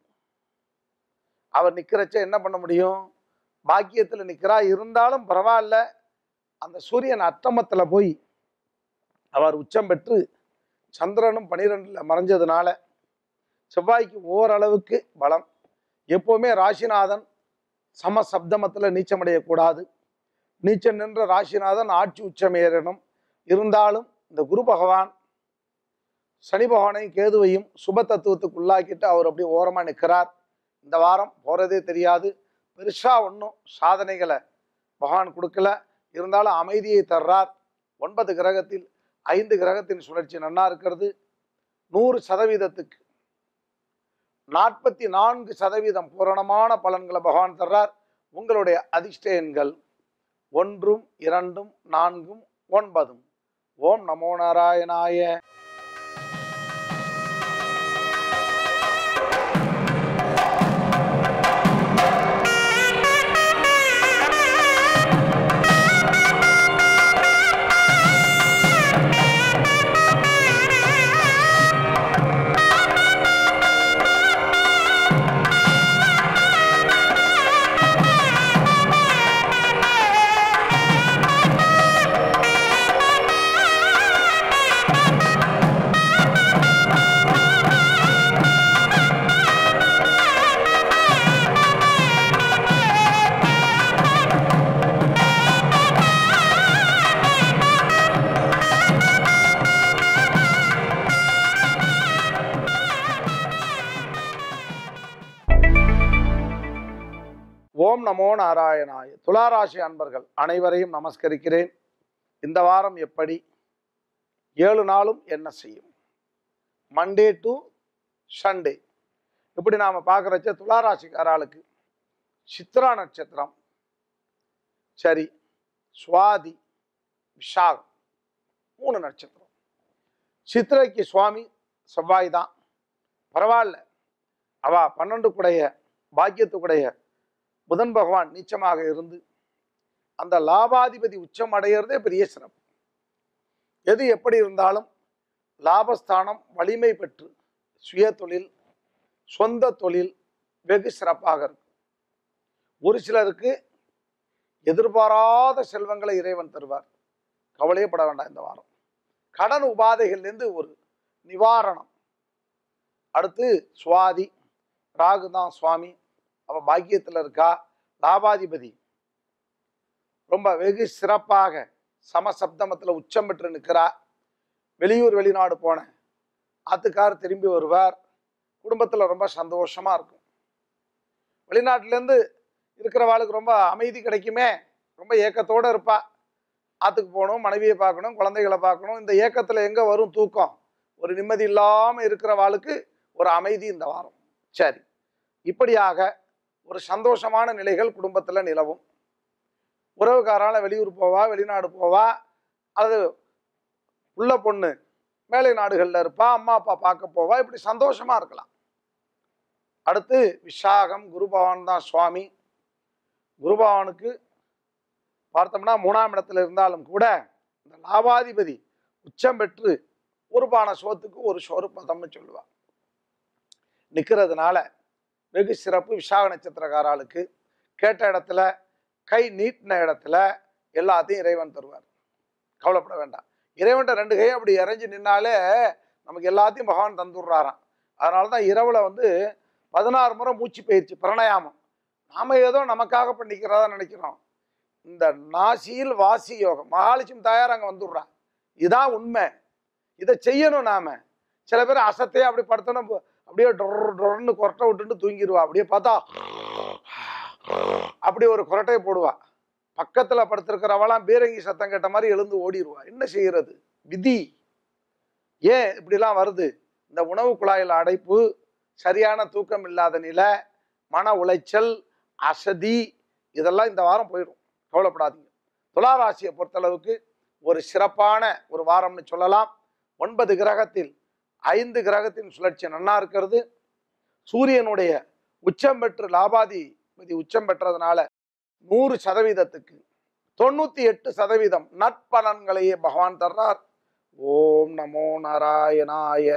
அவர் நிற்கிறச்ச என்ன பண்ண முடியும்? பாக்கியத்தில் நிற்கிறா. இருந்தாலும் பரவாயில்ல, அந்த சூரியன் அட்டமத்தில் போய் அவர் உச்சம் பெற்று சந்திரனும் பனிரெண்டில் மறைஞ்சதுனால செவ்வாய்க்கு ஓரளவுக்கு பலம். எப்போவுமே ராசிநாதன் சம சப்தமத்தில் நீச்சமடையக்கூடாது. நீச்சம் நின்ற ராசிநாதன் ஆட்சி உச்சம் ஏறணும். இருந்தாலும் இந்த குரு பகவான் சனி பகவானையும் கேதுவையும் சுப தத்துவத்துக்கு உள்ளாக்கிட்டு அவர் அப்படி ஓரமாக நிற்கிறார். இந்த வாரம் போகிறதே தெரியாது. பெருசாக ஒன்றும் சாதனைகளை பகவான் கொடுக்கல. இருந்தாலும் அமைதியை தர்றார். ஒன்பது கிரகத்தில் ஐந்து கிரகத்தின் சுழற்சி நன்னா இருக்கிறது. நூறு சதவீதத்துக்கு நாற்பத்தி நான்கு சதவீதம் பூரணமான பலன்களை பகவான் தர்றார். உங்களுடைய அதிர்ஷ்ட எண்கள் ஒன்றும் இரண்டும் நான்கும் ஒன்பதும். ஓம் நமோ நாராயணாய. ஓம் நமோ நாராயணாய. துளாராசி அன்பர்கள் அனைவரையும் நமஸ்கரிக்கிறேன். இந்த வாரம் எப்படி, ஏழு நாளும் என்ன செய்யும், மண்டே டு சண்டே இப்படி நாம் பார்க்குறச்ச துளாராசிக்காராளுக்கு சித்ரா நட்சத்திரம் சரி, சுவாதி விஷாகம் மூணு நட்சத்திரம். சித்திரைக்கு சுவாமி செவ்வாய் தான், பரவாயில்ல. அவ பன்னெண்டு குடைய பாக்கியத்துக்குடைய புதன் பகவான் நீச்சமாக இருந்து அந்த லாபாதிபதி உச்சம் அடைகிறதே பெரிய சிறப்பு. எது எப்படி இருந்தாலும் லாபஸ்தானம் வலிமை பெற்று சுய தொழில் சொந்த தொழில் வெகு சிறப்பாக இருக்கும். ஒரு சிலருக்கு எதிர்பாராத செல்வங்களை இறைவன் தருவார். கவலையே பட வேண்டாம். இந்த வாரம் கடன் உபாதைகள்லேருந்து ஒரு நிவாரணம். அடுத்து சுவாதி ராகு தான் சுவாமி. அவ பாக்கியத்தில் இருக்கா. லாபாதிபதி ரொம்ப வெகு சிறப்பாக சமசப்தமத்தில் உச்சம் பெற்று நிற்கிறா. வெளியூர் வெளிநாடு போன ஆத்துக்கார் திரும்பி வருவார். குடும்பத்தில் ரொம்ப சந்தோஷமாக இருக்கும். வெளிநாட்டிலேருந்து இருக்கிறவாளுக்கு ரொம்ப அமைதி கிடைக்குமே, ரொம்ப ஏக்கத்தோடு இருப்பா. ஆற்றுக்கு போகணும், மனைவியை பார்க்கணும், குழந்தைகளை பார்க்கணும். இந்த ஏக்கத்தில் எங்கே வரும் தூக்கம்? ஒரு நிம்மதி இல்லாமல் இருக்கிறவாளுக்கு ஒரு அமைதி இந்த வாரம். சரி, இப்படியாக ஒரு சந்தோஷமான நிலைகள் குடும்பத்தில் நிலவும். உறவுக்காரால வெளியூர் போவா, வெளிநாடு போவா. அது உள்ள பொண்ணு மேலை நாடுகளில் இருப்பா, அம்மா அப்பா பார்க்க போவா. இப்படி சந்தோஷமாக இருக்கலாம். அடுத்து விஷாகம் குரு பகவான் தான் சுவாமி. குரு பகவானுக்கு பார்த்தோம்னா மூணாம் இடத்துல இருந்தாலும் கூட இந்த லாபாதிபதி உச்சம் பெற்று ஒரு பானை சோத்துக்கு ஒரு சோறு பதம்னு சொல்லுவாள். நிற்கிறதுனால வெகு சிறப்பு. விஷாக நட்சத்திரக்காராளுக்கு கேட்ட இடத்துல கை நீட்டின இடத்துல எல்லாத்தையும் இறைவன் தருவார். கவலைப்பட வேண்டாம். இறைவன்ட்ட ரெண்டு கையும் அப்படி இறைஞ்சி நின்னாலே நமக்கு எல்லாத்தையும் பகவான் தந்துடுறாராம். அதனால தான் இரவில் வந்து பதினாறு முறை மூச்சு பயிற்சி பிரணயாமம். நாம் ஏதோ நமக்காக பண்ணிக்கிறதா நினைக்கிறோம். இந்த நாசியில் வாசி யோகம் மகாலட்சுமி தாயார் அங்கே வந்துடுறா. இதுதான் உண்மை. இதை செய்யணும். நாம் சில பேர் அசத்தையே அப்படி படுத்தணும், அப்படியே டொர் டொர்னு கொரட்டை விட்டுட்டு தூங்கிடுவா. அப்படியே பார்த்தா அப்படி ஒரு கொரட்டையை போடுவா. பக்கத்தில் படுத்திருக்கிறவெல்லாம் பீரங்கி சத்தம் கேட்ட மாதிரி எழுந்து ஓடிடுவா. என்ன செய்கிறது? விதி. ஏன் இப்படிலாம் வருது? இந்த உணவு குழாயில் அடைப்பு, சரியான தூக்கம் இல்லாத நிலை, மன உளைச்சல், அசதி, இதெல்லாம் இந்த வாரம் போயிடும். கவலைப்படாதீங்க. துளாராசியை பொறுத்தளவுக்கு ஒரு சிறப்பான ஒரு வாரம்னு சொல்லலாம். ஒன்பது கிரகத்தில் ஐந்து கிரகத்தின் சுழற்சி நன்னா இருக்கிறது. சூரியனுடைய உச்சம் பெற்று லாபாதிபதி உச்சம் பெற்றதுனால நூறு சதவீதத்துக்கு தொண்ணூத்தி எட்டு சதவீதம் நற்பலன்களையே பகவான் தர்றார். ஓம் நமோ நாராயணாய.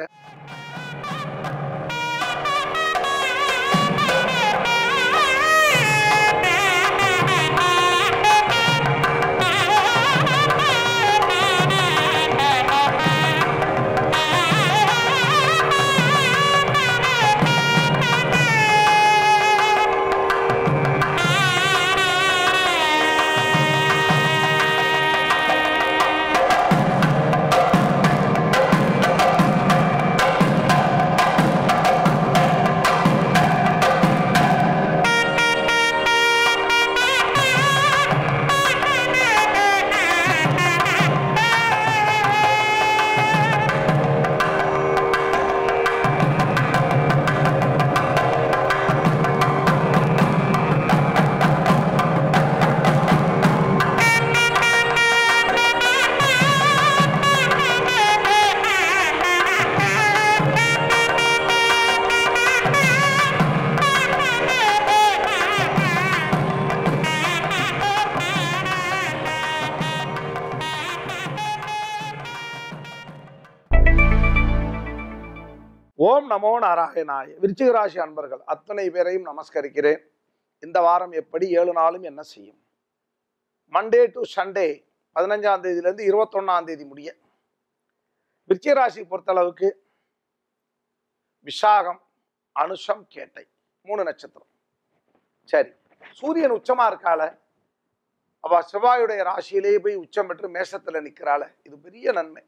ஓம் நமோ நாராயணாய. விருச்சிக ராசி அன்பர்கள் அத்தனை பேரையும் நமஸ்கரிக்கிறேன். இந்த வாரம் எப்படி, ஏழு நாளும் என்ன செய்யும்? மண்டே டு சண்டே பதினஞ்சாம் தேதியிலேருந்து இருபத்தொன்னாம் தேதி முடிய விருச்சிக ராசி பொறுத்தளவுக்கு விசாகம், அனுஷம், கேட்டை மூணு நட்சத்திரம். சரி, சூரியன் உச்சமா இருக்கால, அவ செவ்வாயுடைய ராசியிலேயே போய் உச்சம் பெற்று மேசத்துல நிற்கிறாள, இது பெரிய நன்மை.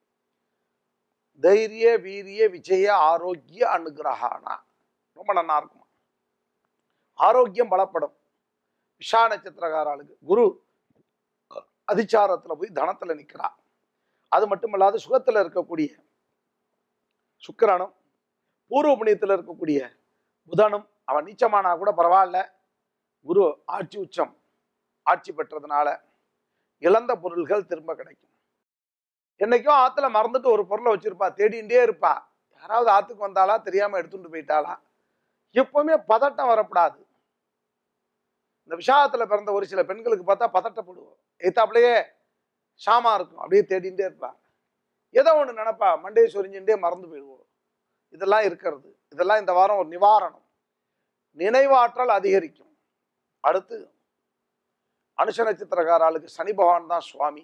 தைரிய வீரிய விஜய ஆரோக்கிய அனுகிரகானா ரொம்ப நல்லா இருக்குமா. ஆரோக்கியம் பலப்படும். விஷா நட்சத்திரக்காரர்களுக்கு குரு அதிச்சாரத்துல போய் தனத்துல நிற்கிறா. அது மட்டுமல்லாது சுகத்துல இருக்கக்கூடிய சுக்கிரனும் பூர்வ புண்ணியத்தில் இருக்கக்கூடிய புதனும் அவன் நீச்சமானா கூட பரவாயில்ல, குரு ஆட்சி உச்சம் ஆட்சி பெற்றதுனால இழந்த பொருள்கள் திரும்ப கிடைக்கும். என்னைக்கும் ஆத்துல மறந்துட்டு ஒரு பொருளை வச்சிருப்பா, தேடிண்டே இருப்பா. யாராவது ஆத்துக்கு வந்தாலா, தெரியாம எடுத்துட்டு போயிட்டாளா. எப்பவுமே பதட்டம் வரப்படாது. இந்த விஷாகத்துல பிறந்த ஒரு சில பெண்களுக்கு பார்த்தா பதட்டப்படுவோம். எத்தாப்புலையே ஷாமா இருக்கும், அப்படியே தேடிண்டே இருப்பா. ஏதோ ஒண்ணு நினைப்பா, மண்டையை சொரிஞ்சுட்டே மறந்து போயிடுவோம். இதெல்லாம் இருக்கிறது. இதெல்லாம் இந்த வாரம் ஒரு நிவாரணம். நினைவாற்றல் அதிகரிக்கும். அடுத்து அனுஷ நட்சத்திரக்காரர்களுக்கு சனி பகவான் தான் சுவாமி.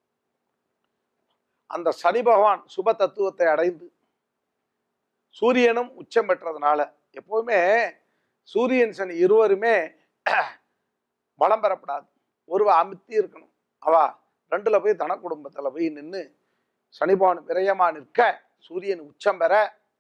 அந்த சனி பகவான் சுப தத்துவத்தை அடைந்து சூரியனும் உச்சம் பெற்றதுனால எப்பவுமே சூரியன் சனி இருவருமே பலம் பெறப்படாது. ஒரு அமுத்தி இருக்கணும். அவ ரெண்டுல போய் தன குடும்பத்துல போய் நின்று சனி பகவான் விரயமா நிற்க சூரியன் உச்சம் பெற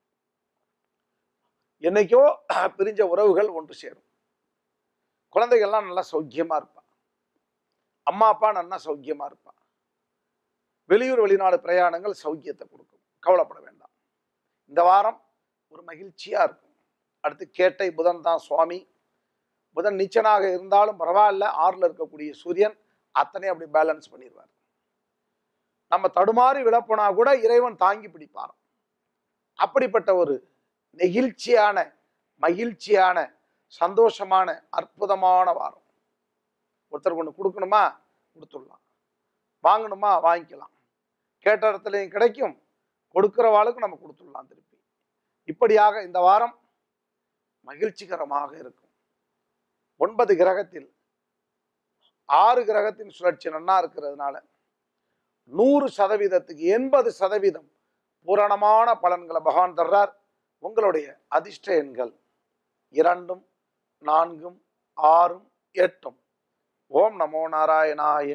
என்னைக்கோ பிரிஞ்ச உறவுகள் ஒன்று சேரும். குழந்தைகள்லாம் நல்லா சௌக்கியமா இருப்பா. அம்மா அப்பா நல்லா சௌக்கியமா இருப்பா. வெளியூர் வெளிநாடு பிரயாணங்கள் சௌக்கியத்தை கொடுக்கும். கவலைப்பட வேண்டாம். இந்த வாரம் ஒரு மகிழ்ச்சியா இருக்கும். அடுத்து கேட்டை புதன் தான் சுவாமி. புதன் நீச்சனாக இருந்தாலும் பரவாயில்ல, ஆறுல இருக்கக்கூடிய சூரியன் அத்தனை அப்படி பேலன்ஸ் பண்ணிடுவார். நம்ம தடுமாறி விழப்போனா கூட இறைவன் தாங்கி பிடிப்பார். அப்படிப்பட்ட ஒரு நெகிழ்ச்சியான, மகிழ்ச்சியான, சந்தோஷமான, அற்புதமான வாரம். ஒருத்தருக்கு ஒன்று கொடுக்கணுமா, கொடுத்துடலாம். வாங்கணுமா, வாங்கிக்கலாம். கேட்ட இடத்துலையும் கிடைக்கும். கொடுக்கிறவாளுக்கு நம்ம கொடுத்துடலாம் திருப்பி. இப்படியாக இந்த வாரம் மகிழ்ச்சிகரமாக இருக்கும். ஒன்பது கிரகத்தில் ஆறு கிரகத்தின் சுழற்சி நன்னா இருக்கிறதுனால நூறு சதவீதத்துக்கு எண்பது சதவீதம் பூரணமான பலன்களை பகவான் தர்றார். உங்களுடைய அதிர்ஷ்ட எண்கள் இரண்டும், நான்கும், ஆறும், எட்டும். ஓம் நமோ நாராயணாய.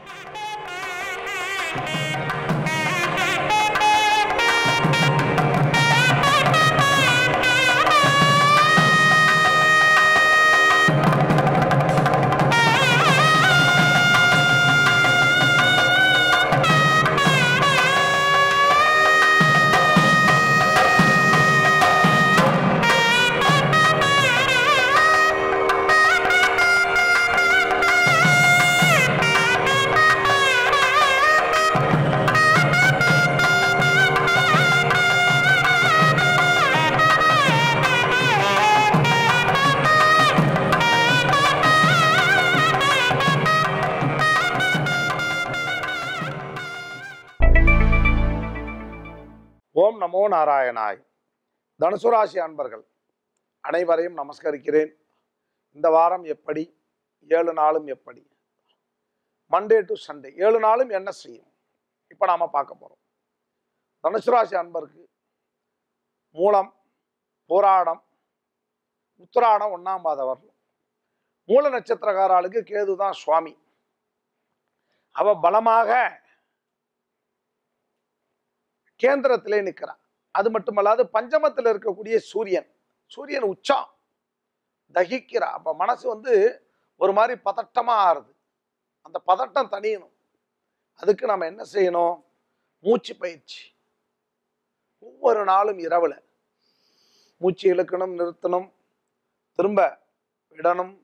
ஓம் நமோ நாராயணாய். தனுசு ராசி அன்பர்கள் அனைவரையும் நமஸ்கரிக்கிறேன். இந்த வாரம் எப்படி, ஏழு நாளும் எப்படி, மண்டே டு சண்டே ஏழு நாளும் என்ன செய்யும் இப்ப நாம பார்க்க போறோம். தனுசு ராசி அன்பருக்கு மூலம், போராடம், உத்திராடம் ஒன்னாம் பாதம் வரணும். மூல நட்சத்திரக்காரர்களுக்கு கேது தான் சுவாமி. அவ பலமாக கேந்திரத்திலே நிற்கிறான். அது மட்டுமல்லாது பஞ்சமத்தில் இருக்கக்கூடிய சூரியன் சூரியன் உச்சம் தகிக்கிறா. அப்ப மனசு வந்து ஒரு மாதிரி பதட்டமா ஆறுது. அந்த பதட்டம் தணியணும். அதுக்கு நம்ம என்ன செய்யணும்? மூச்சு பயிற்சி. ஒவ்வொரு நாளும் இரவுல மூச்சு இழுக்கணும், நிறுத்தணும், திரும்ப விடணும்,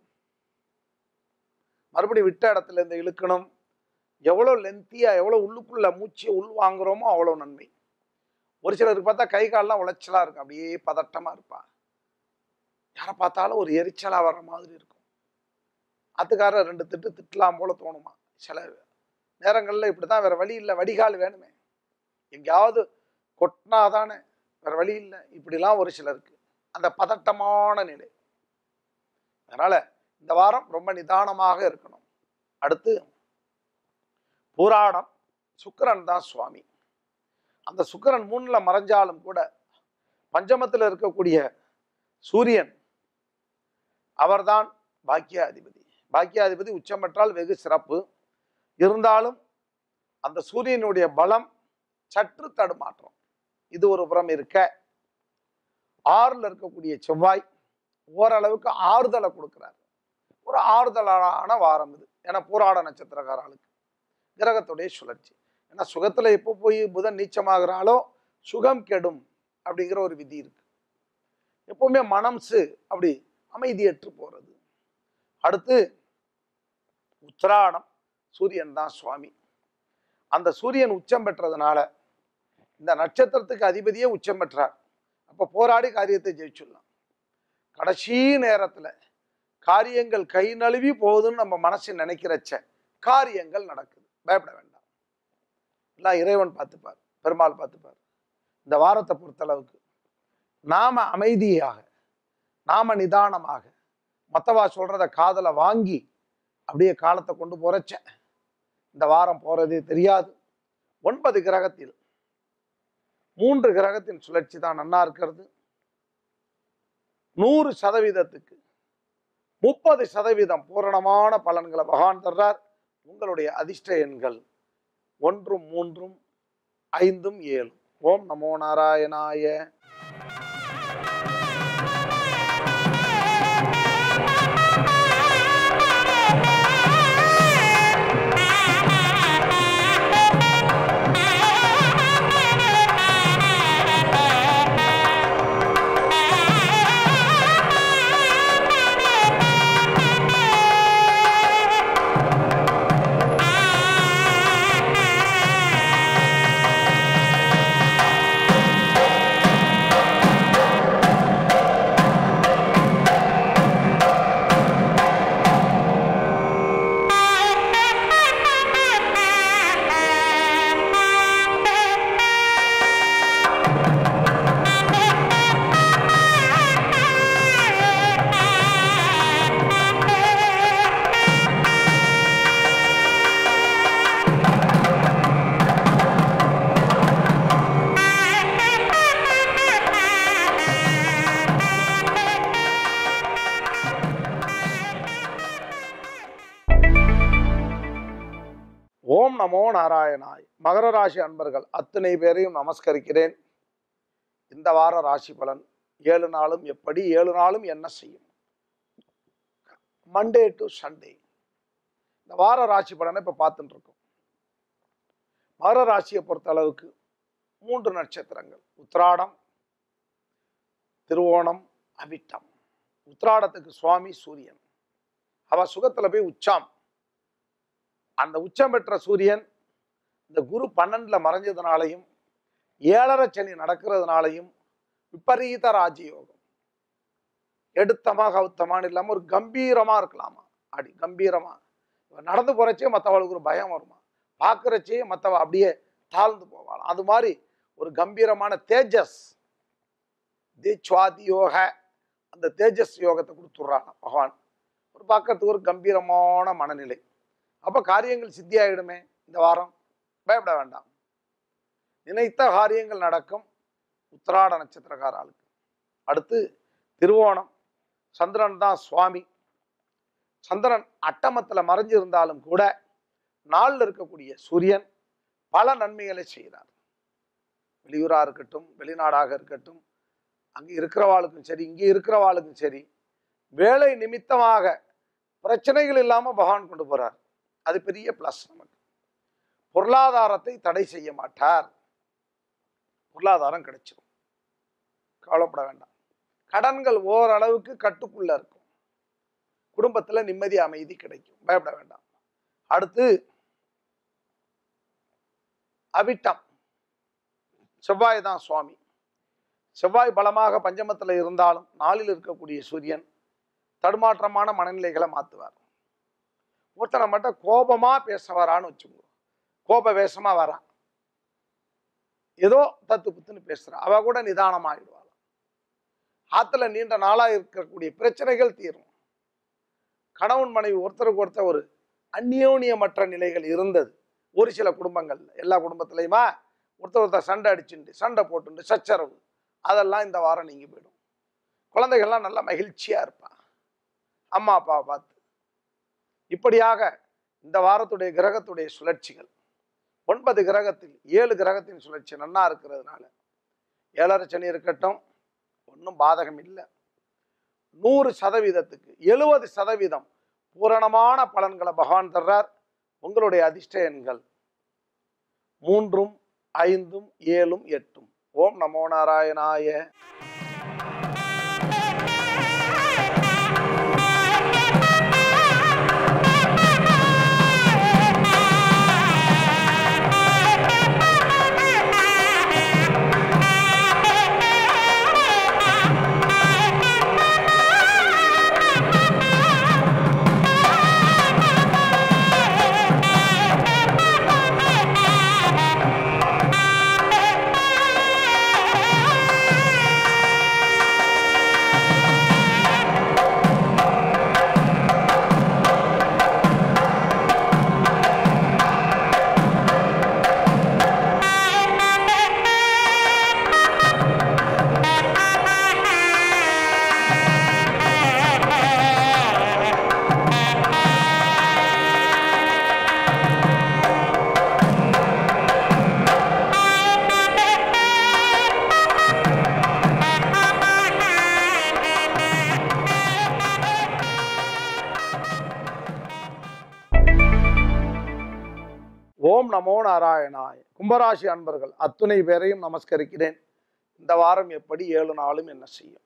மறுபடி விட்ட இடத்துல இருந்து இழுக்கணும். எவ்வளோ லென்த்தியா, எவ்வளோ உள்ளுக்குள்ள மூச்சை உள் வாங்குறோமோ அவ்வளோ நன்மை. ஒரு சிலருக்கு பார்த்தா கை கால்லாம் உளைச்சலா இருக்கும், அப்படியே பதட்டமா இருப்பா. யாரை பார்த்தாலும் ஒரு எரிச்சலா வர்ற மாதிரி இருக்கும். ஆத்துக்காரர் ரெண்டு திட்டு திட்டலாம் போல தோணுமா. சில நேரங்கள்ல இப்படிதான், வேற வழி இல்லை, வடிகால் வேணுமே. எங்கேயாவது கொட்டினாதானே வேற வழி இல்லை. இப்படிலாம் ஒரு சிலருக்கு அந்த பதட்டமான நிலை. அதனால இந்த வாரம் ரொம்ப நிதானமாக இருக்கணும். அடுத்து பூராடம், சுக்கிரன் தான் சுவாமி. அந்த சுக்கிரன் மூணுல மறைஞ்சாலும் கூட பஞ்சமத்தில் இருக்கக்கூடிய சூரியன் அவர்தான் பாக்கியாதிபதி. பாக்கியாதிபதி உச்சம் பெற்றால் வெகு சிறப்பு. இருந்தாலும் அந்த சூரியனுடைய பலம் சற்று தடுமாற்றம். இது ஒரு புறம் இருக்க, ஆறுல இருக்கக்கூடிய செவ்வாய் ஓரளவுக்கு ஆறுதலை கொடுக்கிறார். ஒரு ஆறுதலான வாரம் இது. ஏன்னா பூராட நட்சத்திரக்காரர்களுக்கு கிரகத்துடைய சுழற்சி. ஏன்னா சுகத்துல எப்போ போய் புதன் நீச்சமாகிறாலோ சுகம் கெடும் அப்படிங்கிற ஒரு விதி இருக்கு. எப்பவுமே மனம்சு அப்படி அமைதியற்று போறது. அடுத்து உத்திராடம், சூரியன் தான் சுவாமி. அந்த சூரியன் உச்சம் பெற்றதுனால இந்த நட்சத்திரத்துக்கு அதிபதியே உச்சம் பெற்றார். அப்ப போராடி காரியத்தை ஜெயிச்சுடலாம். கடைசி நேரத்துல காரியங்கள் கை நழுவி போகுதுன்னு நம்ம மனசு நினைக்கிறச்ச காரியங்கள் நடக்குது. பயப்பட வேண்டாம். எல்லாம் இறைவன் பார்த்துப்பார், பெருமாள் பார்த்துப்பார். இந்த வாரத்தை பொறுத்தளவுக்கு நாம அமைதியாக, நாம நிதானமாக, மற்றவா சொல்றத காதலை வாங்கி அப்படியே காலத்தை கொண்டு போறச்ச இந்த வாரம் போறதே தெரியாது. ஒன்பது கிரகத்தில் மூன்று கிரகத்தின் சுழற்சி தான் நன்னா இருக்கிறது. நூறு சதவீதத்துக்கு முப்பது சதவீதம் பூரணமான பலன்களை பகவான் தர்றார். உங்களுடைய அதிர்ஷ்ட எண்கள் ஒன்றும் மூன்றும் ஐந்தும் ஏழும். ஓம் நமோ நாராயணாய. ஓம் நமோ நாராயணாய். மகர ராசி அன்பர்கள் அத்தனை பேரையும் நமஸ்கரிக்கிறேன். இந்த வார ராசி பலன் ஏழு நாளும் எப்படி, ஏழு நாளும் என்ன செய்யும், மண்டே டு சண்டே இந்த வார ராசி பலனை இப்ப பார்த்துட்டு இருக்கோம். மகர ராசியை பொறுத்த அளவுக்கு மூன்று நட்சத்திரங்கள்: உத்திராடம், திருவோணம், அவிட்டம். உத்திராடத்துக்கு சுவாமி சூரியன். அவ சுகத்துல போய் உச்சாம். அந்த உச்சம் பெற்ற சூரியன் இந்த குரு பன்னெண்டுல மறைஞ்சதுனாலையும் ஏழரை சனி நடக்கிறதுனாலையும் விபரீத ராஜயோகம். எடுத்தமாக அவுத்தமான இல்லாம ஒரு கம்பீரமா இருக்கலாமா, அப்படி கம்பீரமா நடந்து போறச்சே மற்றவளுக்கு ஒரு பயம் வருமா, பார்க்கறச்சே மற்றவ அப்படியே தாழ்ந்து போவாளாம். அது மாதிரி ஒரு கம்பீரமான தேஜஸ், தேச்வாதி யோக, அந்த தேஜஸ் யோகத்தை கொடுத்துட்றாங்க பகவான். ஒரு பார்க்கறதுக்கு ஒரு கம்பீரமான மனநிலை. அப்ப காரியங்கள் சித்தி ஆயிடுமே இந்த வாரம். பயப்பட வேண்டாம். நினைத்த காரியங்கள் நடக்கும். உத்திராட நட்சத்திரக்கார ஆளுக்கு. அடுத்து திருவோணம், சந்திரன் தான் சுவாமி. சந்திரன் அட்டமத்துல மறைஞ்சிருந்தாலும் கூட நாளில் இருக்கக்கூடிய சூரியன் பல நன்மைகளை செய்கிறார். வெளியூரா இருக்கட்டும், வெளிநாடாக இருக்கட்டும், அங்கே இருக்கிறவாளுக்கும் சரி, இங்கே இருக்கிறவாளுக்கும் சரி, வேலை நிமித்தமாக பிரச்சனைகள் இல்லாம பகவான் கொண்டு போறார். அது பெரிய பிளஸ். நமக்கு பொருளாதாரத்தை தடை செய்ய மாட்டார். பொருளாதாரம் கிடைச்சிடும், கவலைப்பட வேண்டாம். கடன்கள் ஓரளவுக்கு கட்டுக்குள்ள இருக்கும். குடும்பத்துல நிம்மதி அமைதி கிடைக்கும், பயப்பட வேண்டாம். அடுத்து அவிட்டம், செவ்வாய் தான் சுவாமி. செவ்வாய் பலமாக பஞ்சமத்துல இருந்தாலும் நாளில் இருக்கக்கூடிய சூரியன் தடுமாற்றமான மனநிலைகளை மாற்றுவார். ஒருத்தனை மட்டும் கோபமா பேச வரான்னு வச்சுக்கோ, கோப வேஷமா வரா, ஏதோ தத்து புத்துன்னு பேசுறா, அவ கூட நிதானமாயிடுவாள். ஆத்துல நீண்ட நாளா இருக்கக்கூடிய பிரச்சனைகள் தீரும். கணவன் மனைவி ஒருத்தருக்கு ஒருத்தர் ஒரு அந்யோன்யமற்ற நிலைகள் இருந்தது ஒரு சில குடும்பங்கள்ல, எல்லா குடும்பத்திலையுமா ஒருத்தர் ஒருத்தர் சண்டை அடிச்சுட்டு சண்டை போட்டு சச்சரவு, அதெல்லாம் இந்த வாரம் நீங்கி போயிடும். குழந்தைகள்லாம் நல்லா மகிழ்ச்சியா இருப்பா அம்மா அப்பாவை பார்த்து. இப்படியாக இந்த வாரத்துடைய கிரகத்துடைய சுழற்சிகள், ஒன்பது கிரகத்தில் ஏழு கிரகத்தின் சுழற்சி நன்னா இருக்கிறதுனால ஏழரை சனி இருக்கட்டும், ஒன்றும் பாதகம் இல்லை. நூறு சதவீதத்துக்கு எழுபது சதவீதம் பூரணமான பலன்களை பகவான் தர்றார். உங்களுடைய அதிர்ஷ்ட எண்கள் மூன்றும் ஐந்தும் ஏழும் எட்டும். ஓம் நமோ நாராயணாய. ஓம் நமோ நாராயணாய. கும்பராசி அன்பர்கள் அத்துணை பேரையும் நமஸ்கரிக்கிறேன். இந்த வாரம் எப்படி ஏழு நாளும் என்ன செய்யும்?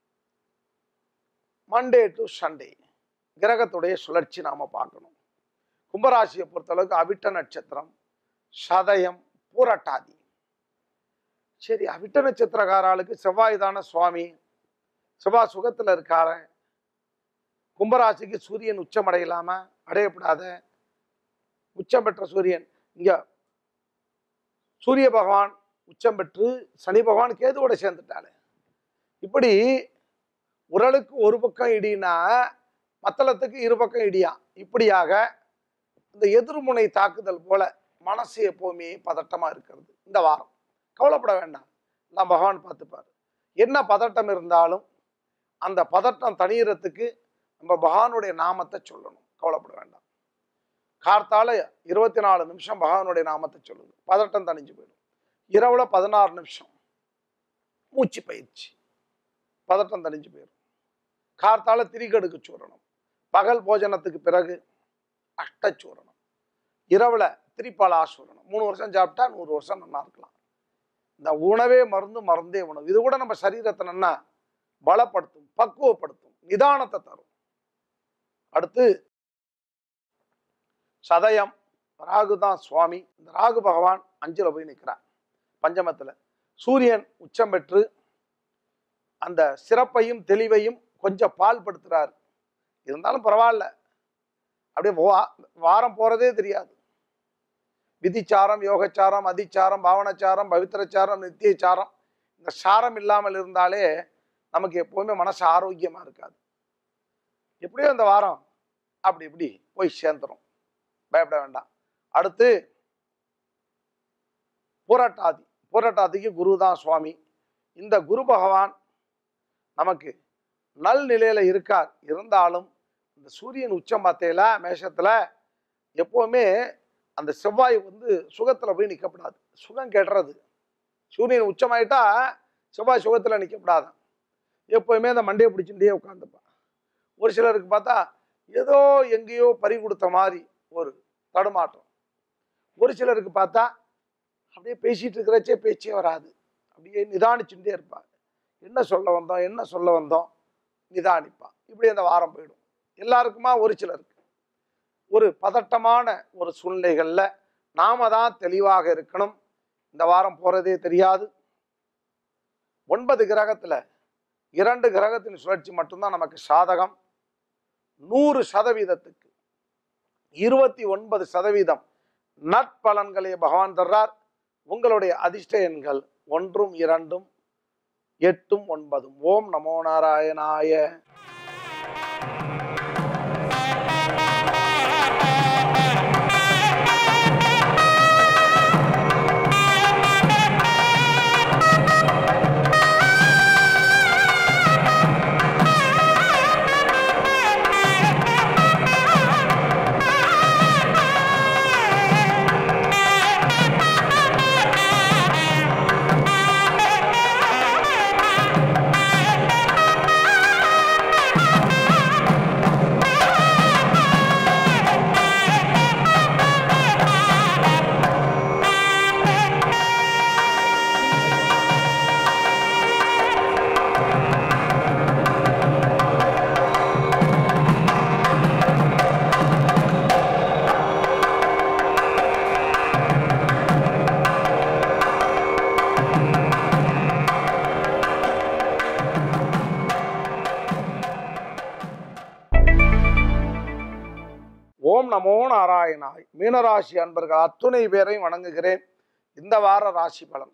மண்டே டு சண்டே கிரகத்துடைய சுழற்சி நாம பார்க்கணும். கும்பராசியை பொறுத்தளவுக்கு அவிட்ட நட்சத்திரம், சதயம், பூரட்டாதி. சரி, அவிட்ட நட்சத்திரக்காராளுக்கு செவ்வாய் தான சுவாமி, செவ்வாய் சுகத்துல இருக்கார. கும்பராசிக்கு சூரியன் உச்சம் அடையலாம? அடையப்படாத. உச்சம் பெற்ற சூரியன், இங்க சூரிய பகவான் உச்சம் பெற்று சனி பகவான் கேதுவோட சேர்ந்துட்டாரு. இப்படி உரலுக்கு ஒரு பக்கம் இடினா மத்தளத்துக்கு இரு பக்கம் இடியா. இப்படியாக இந்த எதிர்முனை தாக்குதல் போல மனசு எப்பவுமே பதட்டமா இருக்கிறது. இந்த வாரம் கவலைப்பட வேண்டாம், நான் பகவான் பார்த்துப்பாரு. என்ன பதட்டம் இருந்தாலும் அந்த பதட்டம் தணியறதுக்கு நம்ம பகவானுடைய நாமத்தை சொல்லணும். கவலைப்பட வேண்டாம். கார்த்தால இருபத்தி நாலு நிமிஷம் பகவானுடைய நாமத்தை சொல்லுங்க, பதட்டம் தணிஞ்சு போயிடும். இரவுல பதினாறு நிமிஷம் மூச்சு பயிற்சி, பதட்டம் தணிஞ்சு போயிடும். கார்த்தால திரிகடுக்கு சூரணம், பகல் போஜனத்துக்கு பிறகு அஷ்டச்சூரணம், இரவுல திரிபாலா சூரணம். மூணு வருஷம் சாப்பிட்டா நூறு வருஷம் நல்லா இருக்கலாம். இந்த உணவே மருந்து, மருந்தே உணவு. இது கூட நம்ம சரீரத்தை நல்லா பலப்படுத்தும், பக்குவப்படுத்தும், நிதானத்தை தரும். அடுத்து சதயம், ராகு தான் சுவாமி. இந்த ராகு பகவான் அஞ்சுல போய் நிற்கிறார், பஞ்சமத்துல. சூரியன் உச்சம் பெற்று அந்த சிறப்பையும் தெளிவையும் கொஞ்சம் பால் படுத்துறாரு. இருந்தாலும் பரவாயில்ல, அப்படியே வாரம் போறதே தெரியாது. விதிச்சாரம், யோகச்சாரம், அதிச்சாரம், பாவனச்சாரம், பவித்திரச்சாரம், நித்தியச்சாரம், இந்த சாரம் இல்லாமல் இருந்தாலே நமக்கு எப்பவுமே மனசு ஆரோக்கியமா இருக்காது. எப்படியோ இந்த வாரம் அப்படி இப்படி போய் சேர்ந்துடும், பயப்பட வேண்டாம். அடுத்து பூரட்டாதி. பூரட்டாதிக்கு குரு தான் சுவாமி. இந்த குரு பகவான் நமக்கு நல் நிலையில இருக்கார். இருந்தாலும் இந்த சூரியன் உச்சம் பார்த்தேல மேஷத்துல, எப்பவுமே அந்த செவ்வாய் வந்து சுகத்துல போய் நிற்கப்படாது, சுகம் கெடுறது. சூரியன் உச்சமாயிட்டா செவ்வாய் சுகத்துல நிற்கப்படாது. எப்பவுமே அந்த மண்டையை பிடிச்சுட்டே உட்காந்துப்பான். ஒரு சிலருக்கு பார்த்தா ஏதோ எங்கேயோ பறி கொடுத்த மாதிரி ஒரு தடுமாற்றம். ஒரு சிலருக்கு பார்த்தா அப்படியே பேசிட்டு இருக்கிறச்சே பேச்சே வராது, அப்படியே நிதானிச்சுட்டே இருப்பாங்க. என்ன சொல்ல வந்தோம் என்ன சொல்ல வந்தோம் நிதானிப்பான். இப்படி அந்த வாரம் போயிடும். எல்லாருக்குமா? ஒரு சிலருக்கு ஒரு பதட்டமான ஒரு சூழ்நிலைகள்ல நாம தான் தெளிவாக இருக்கணும். இந்த வாரம் போறதே தெரியாது. ஒன்பது கிரகத்துல இரண்டு கிரகத்தின் சுழற்சி மட்டும்தான் நமக்கு சாதகம். நூறு சதவீதத்துக்கு இருபத்தி ஒன்பது சதவீதம் நற்பலன்களை பகவான் தர்றார். உங்களுடைய அதிர்ஷ்ட எண்கள் ஒன்றும் இரண்டும் எட்டும் ஒன்பதும். ஓம் நமோ நாராயணாய. ஓம் நமோ நாராயணாய். மீனராசி அன்பர்கள் அத்துணை பேரை வணங்குகிறேன். இந்த வார ராசி பலன்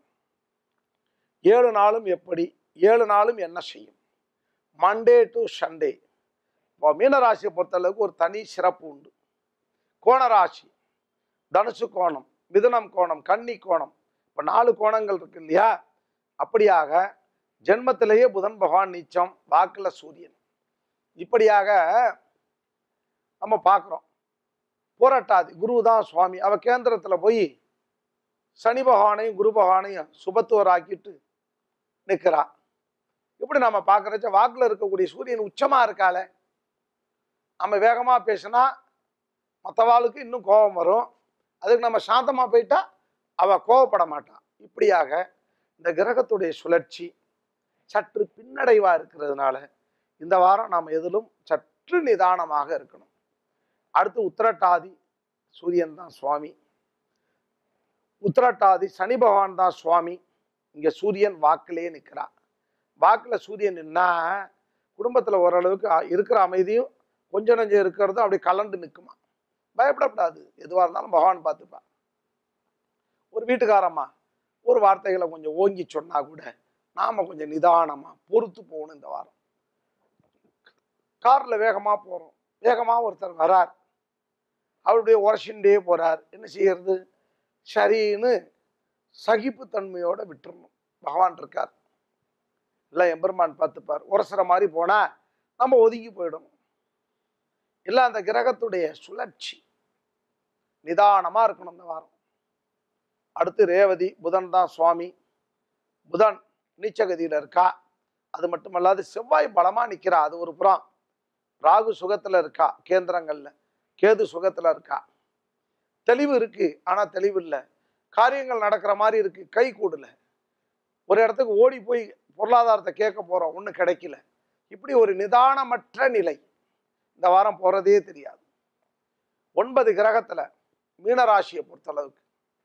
ஏழு நாளும் எப்படி, ஏழு நாளும் என்ன செய்யும், மண்டே டு சண்டே. இப்போ மீனராசியை பொறுத்தளவுக்கு ஒரு தனி சிறப்பு உண்டு. கோணராசி, தனுசு கோணம், மிதுனம் கோணம், கன்னி கோணம், இப்போ நாலு கோணங்கள் இருக்கு இல்லையா? அப்படியாக ஜென்மத்திலேயே புதன் பகவான் நீச்சம், வாக்குல சூரியன், இப்படியாக நம்ம பார்க்குறோம். போராட்டாதி குரு தான் சுவாமி. அவ கேந்திரத்தில் போய் சனி பகவானையும் குரு பகவானையும் சுபத்துவராக்கிட்டு நிற்கிறா. இப்படி நம்ம பார்க்குறச்ச வாக்கில் இருக்கக்கூடிய சூரியன் உச்சமாக இருக்கால. நம்ம வேகமாக பேசினா மற்றவாளுக்கு இன்னும் கோபம் வரும். அதுக்கு நம்ம சாந்தமாக போயிட்டா அவள் கோபப்பட மாட்டான். இப்படியாக இந்த கிரகத்துடைய சுழற்சி சற்று பின்னடைவாக இருக்கிறதுனால இந்த வாரம் நாம் எதிலும் சற்று நிதானமாக இருக்கணும். அடுத்து உத்திரட்டாதி, சூரியன் தான் சுவாமி. உத்திரட்டாதி சனி பகவான் தான் சுவாமி. இங்கே சூரியன் வாக்கிலேயே நிற்கிறார். வாக்கில் சூரியன் நின்னா குடும்பத்தில் ஓரளவுக்கு இருக்கிற அமைதியும் கொஞ்சம் நஞ்சம் இருக்கிறதும் அப்படி கலண்டு நிற்குமா. பயப்படக்கூடாது, எதுவாக இருந்தாலும் பகவான் பார்த்துப்பா. ஒரு வீட்டுக்காரம்மா ஒரு வார்த்தைகளை கொஞ்சம் ஓங்கி சொன்னா கூட நாம் கொஞ்சம் நிதானமாக பொறுத்து போகணும். இந்த வாரம் காரில் வேகமாக போகிறோம், வேகமாக ஒருத்தர் வரார், அவருடைய உரசின்ண்டே போகிறார். என்ன செய்யறது? சரின்னு சகிப்புத்தன்மையோட விட்டுறணும். பகவான் இருக்கார், இல்லை எம்பெருமான் பார்த்துப்பார். உரசுற மாதிரி போனால் நம்ம ஒதுங்கி போயிடணும். இல்லை அந்த கிரகத்துடைய சுழற்சி நிதானமாக இருக்கணும் இந்த வாரம். அடுத்து ரேவதி, புதன் தான் சுவாமி. புதன் நீச்சகதியில் இருக்கா. அது மட்டுமல்லாது செவ்வாய் பலமாக நிற்கிறா. அது ஒரு புறம். ராகு சுகத்தில் இருக்கா கேந்திரங்களில், கேது சுகத்தில் இருக்கா. தெளிவு இருக்கு, ஆனால் தெளிவு இல்லை. காரியங்கள் நடக்கிற மாதிரி இருக்கு, கை கூடல. ஒரு இடத்துக்கு ஓடி போய் பொருளாதாரத்தை கேட்க போகிறோம், ஒன்றும் கிடைக்கல. இப்படி ஒரு நிதானமற்ற நிலை இந்த வாரம் போகிறதே தெரியாது. ஒன்பது கிரகத்தில் மீனராசியை பொறுத்தளவுக்கு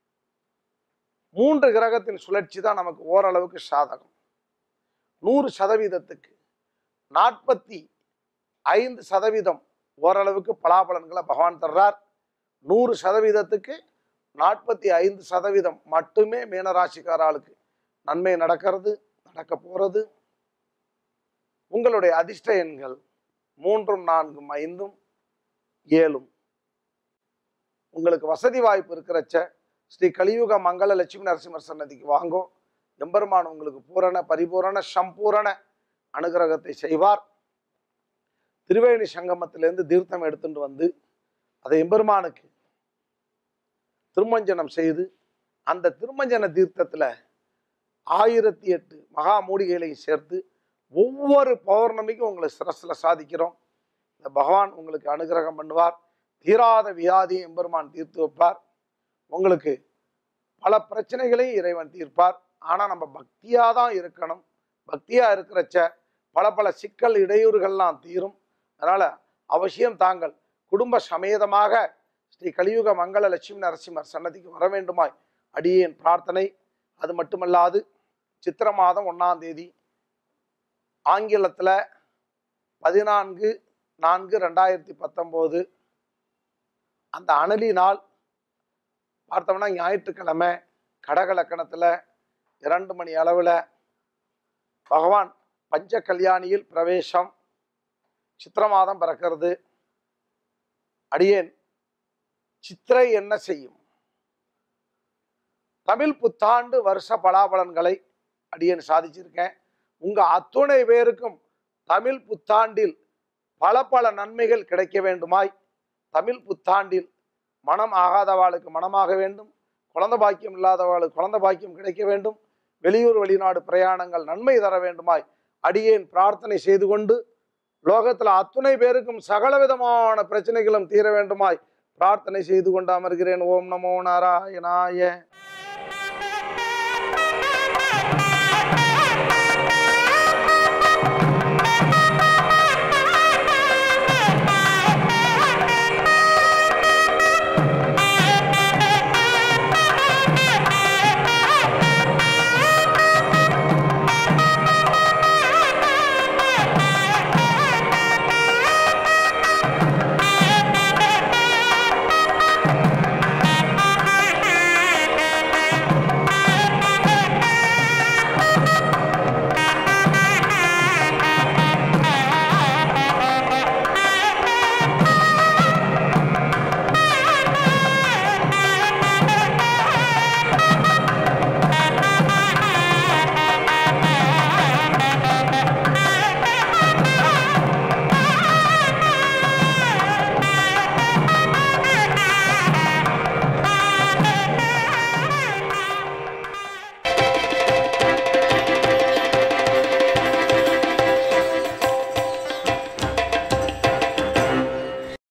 மூன்று கிரகத்தின் சுழற்சி தான் நமக்கு ஓரளவுக்கு சாதகம். நூறு சதவீதத்துக்கு நாற்பத்தி ஐந்து சதவீதம் ஓரளவுக்கு பலாபலன்களை பகவான் தர்றார். நூறு சதவீதத்துக்கு நாற்பத்தி ஐந்து சதவீதம் மட்டுமே மீனராசிக்காரர்களுக்கு நன்மை நடக்கிறது, நடக்க போகிறது. உங்களுடைய அதிர்ஷ்ட எண்கள் மூன்றும் நான்கும் ஐந்தும் ஏழும். உங்களுக்கு வசதி வாய்ப்பு இருக்கிறச்ச ஸ்ரீ கலியுக மங்கள லட்சுமி நரசிம்மர் சன்னதிக்கு வாங்கோ. எம்பெருமான் உங்களுக்கு பூரண பரிபூரண சம்பூரண அனுகிரகத்தை செய்வார். திருவேணி சங்கமத்திலேருந்து தீர்த்தம் எடுத்துட்டு வந்து அதை எம்பெருமானுக்கு திருமஞ்சனம் செய்து அந்த திருமஞ்சன தீர்த்தத்தில் ஆயிரத்தி எட்டு மகா மூலிகைகளையும் சேர்த்து ஒவ்வொரு பௌர்ணமிக்கும் உங்களை சிரசில் சாதிக்கிறோம். இந்த பகவான் உங்களுக்கு அனுகிரகம் பண்ணுவார். தீராத வியாதியும் எம்பெருமான் தீர்த்து வைப்பார். உங்களுக்கு பல பிரச்சனைகளையும் இறைவன் தீர்ப்பார். ஆனால் நம்ம பக்தியாக தான் இருக்கணும். பக்தியாக இருக்கிறச்ச பல பல சிக்கல் இடையூறுகள்லாம் தீரும். அதனால் அவசியம் தாங்கள் குடும்ப சமேதமாக ஸ்ரீ கலியுக மங்கள லட்சுமி நரசிம்மர் சன்னதிக்கு வர வேண்டுமாய் அடியேன் பிரார்த்தனை. அது மட்டுமல்லாது சித்திர மாதம் ஒன்றாம் தேதி ஆங்கிலத்தில் பதினான்கு நான்கு ரெண்டாயிரத்தி பத்தொம்போது அந்த அனலி நாள் பார்த்தோம்னா ஞாயிற்றுக்கிழமை கடக லக்கணத்தில் இரண்டு மணி அளவில் பகவான் பஞ்ச கல்யாணியில் பிரவேசம். சித்திர மாதம் பிறக்கிறது. அடியேன் சித்திரை என்ன செய்யும் தமிழ் புத்தாண்டு வருஷ பலாபலன்களை அடியேன் சாதிச்சிருக்கேன். உங்கள் அத்துணை பேருக்கும் தமிழ் புத்தாண்டில் பல பல நன்மைகள் கிடைக்க வேண்டுமாய், தமிழ் புத்தாண்டில் மனம் ஆகாதவாளுக்கு மனமாக வேண்டும், குழந்தை பாக்கியம் இல்லாதவாளுக்கு குழந்தை பாக்கியம் கிடைக்க வேண்டும், வெளியூர் வெளிநாடு பிரயாணங்கள் நன்மை தர வேண்டுமாய் அடியேன் பிரார்த்தனை செய்து கொண்டு, லோகத்தில் அத்துணை பேருக்கும் சகல விதமான பிரச்சனைகளும் தீர வேண்டுமாய் பிரார்த்தனை செய்து கொண்டு அமர்கிறேன். ஓம் நமோ நாராயணாய.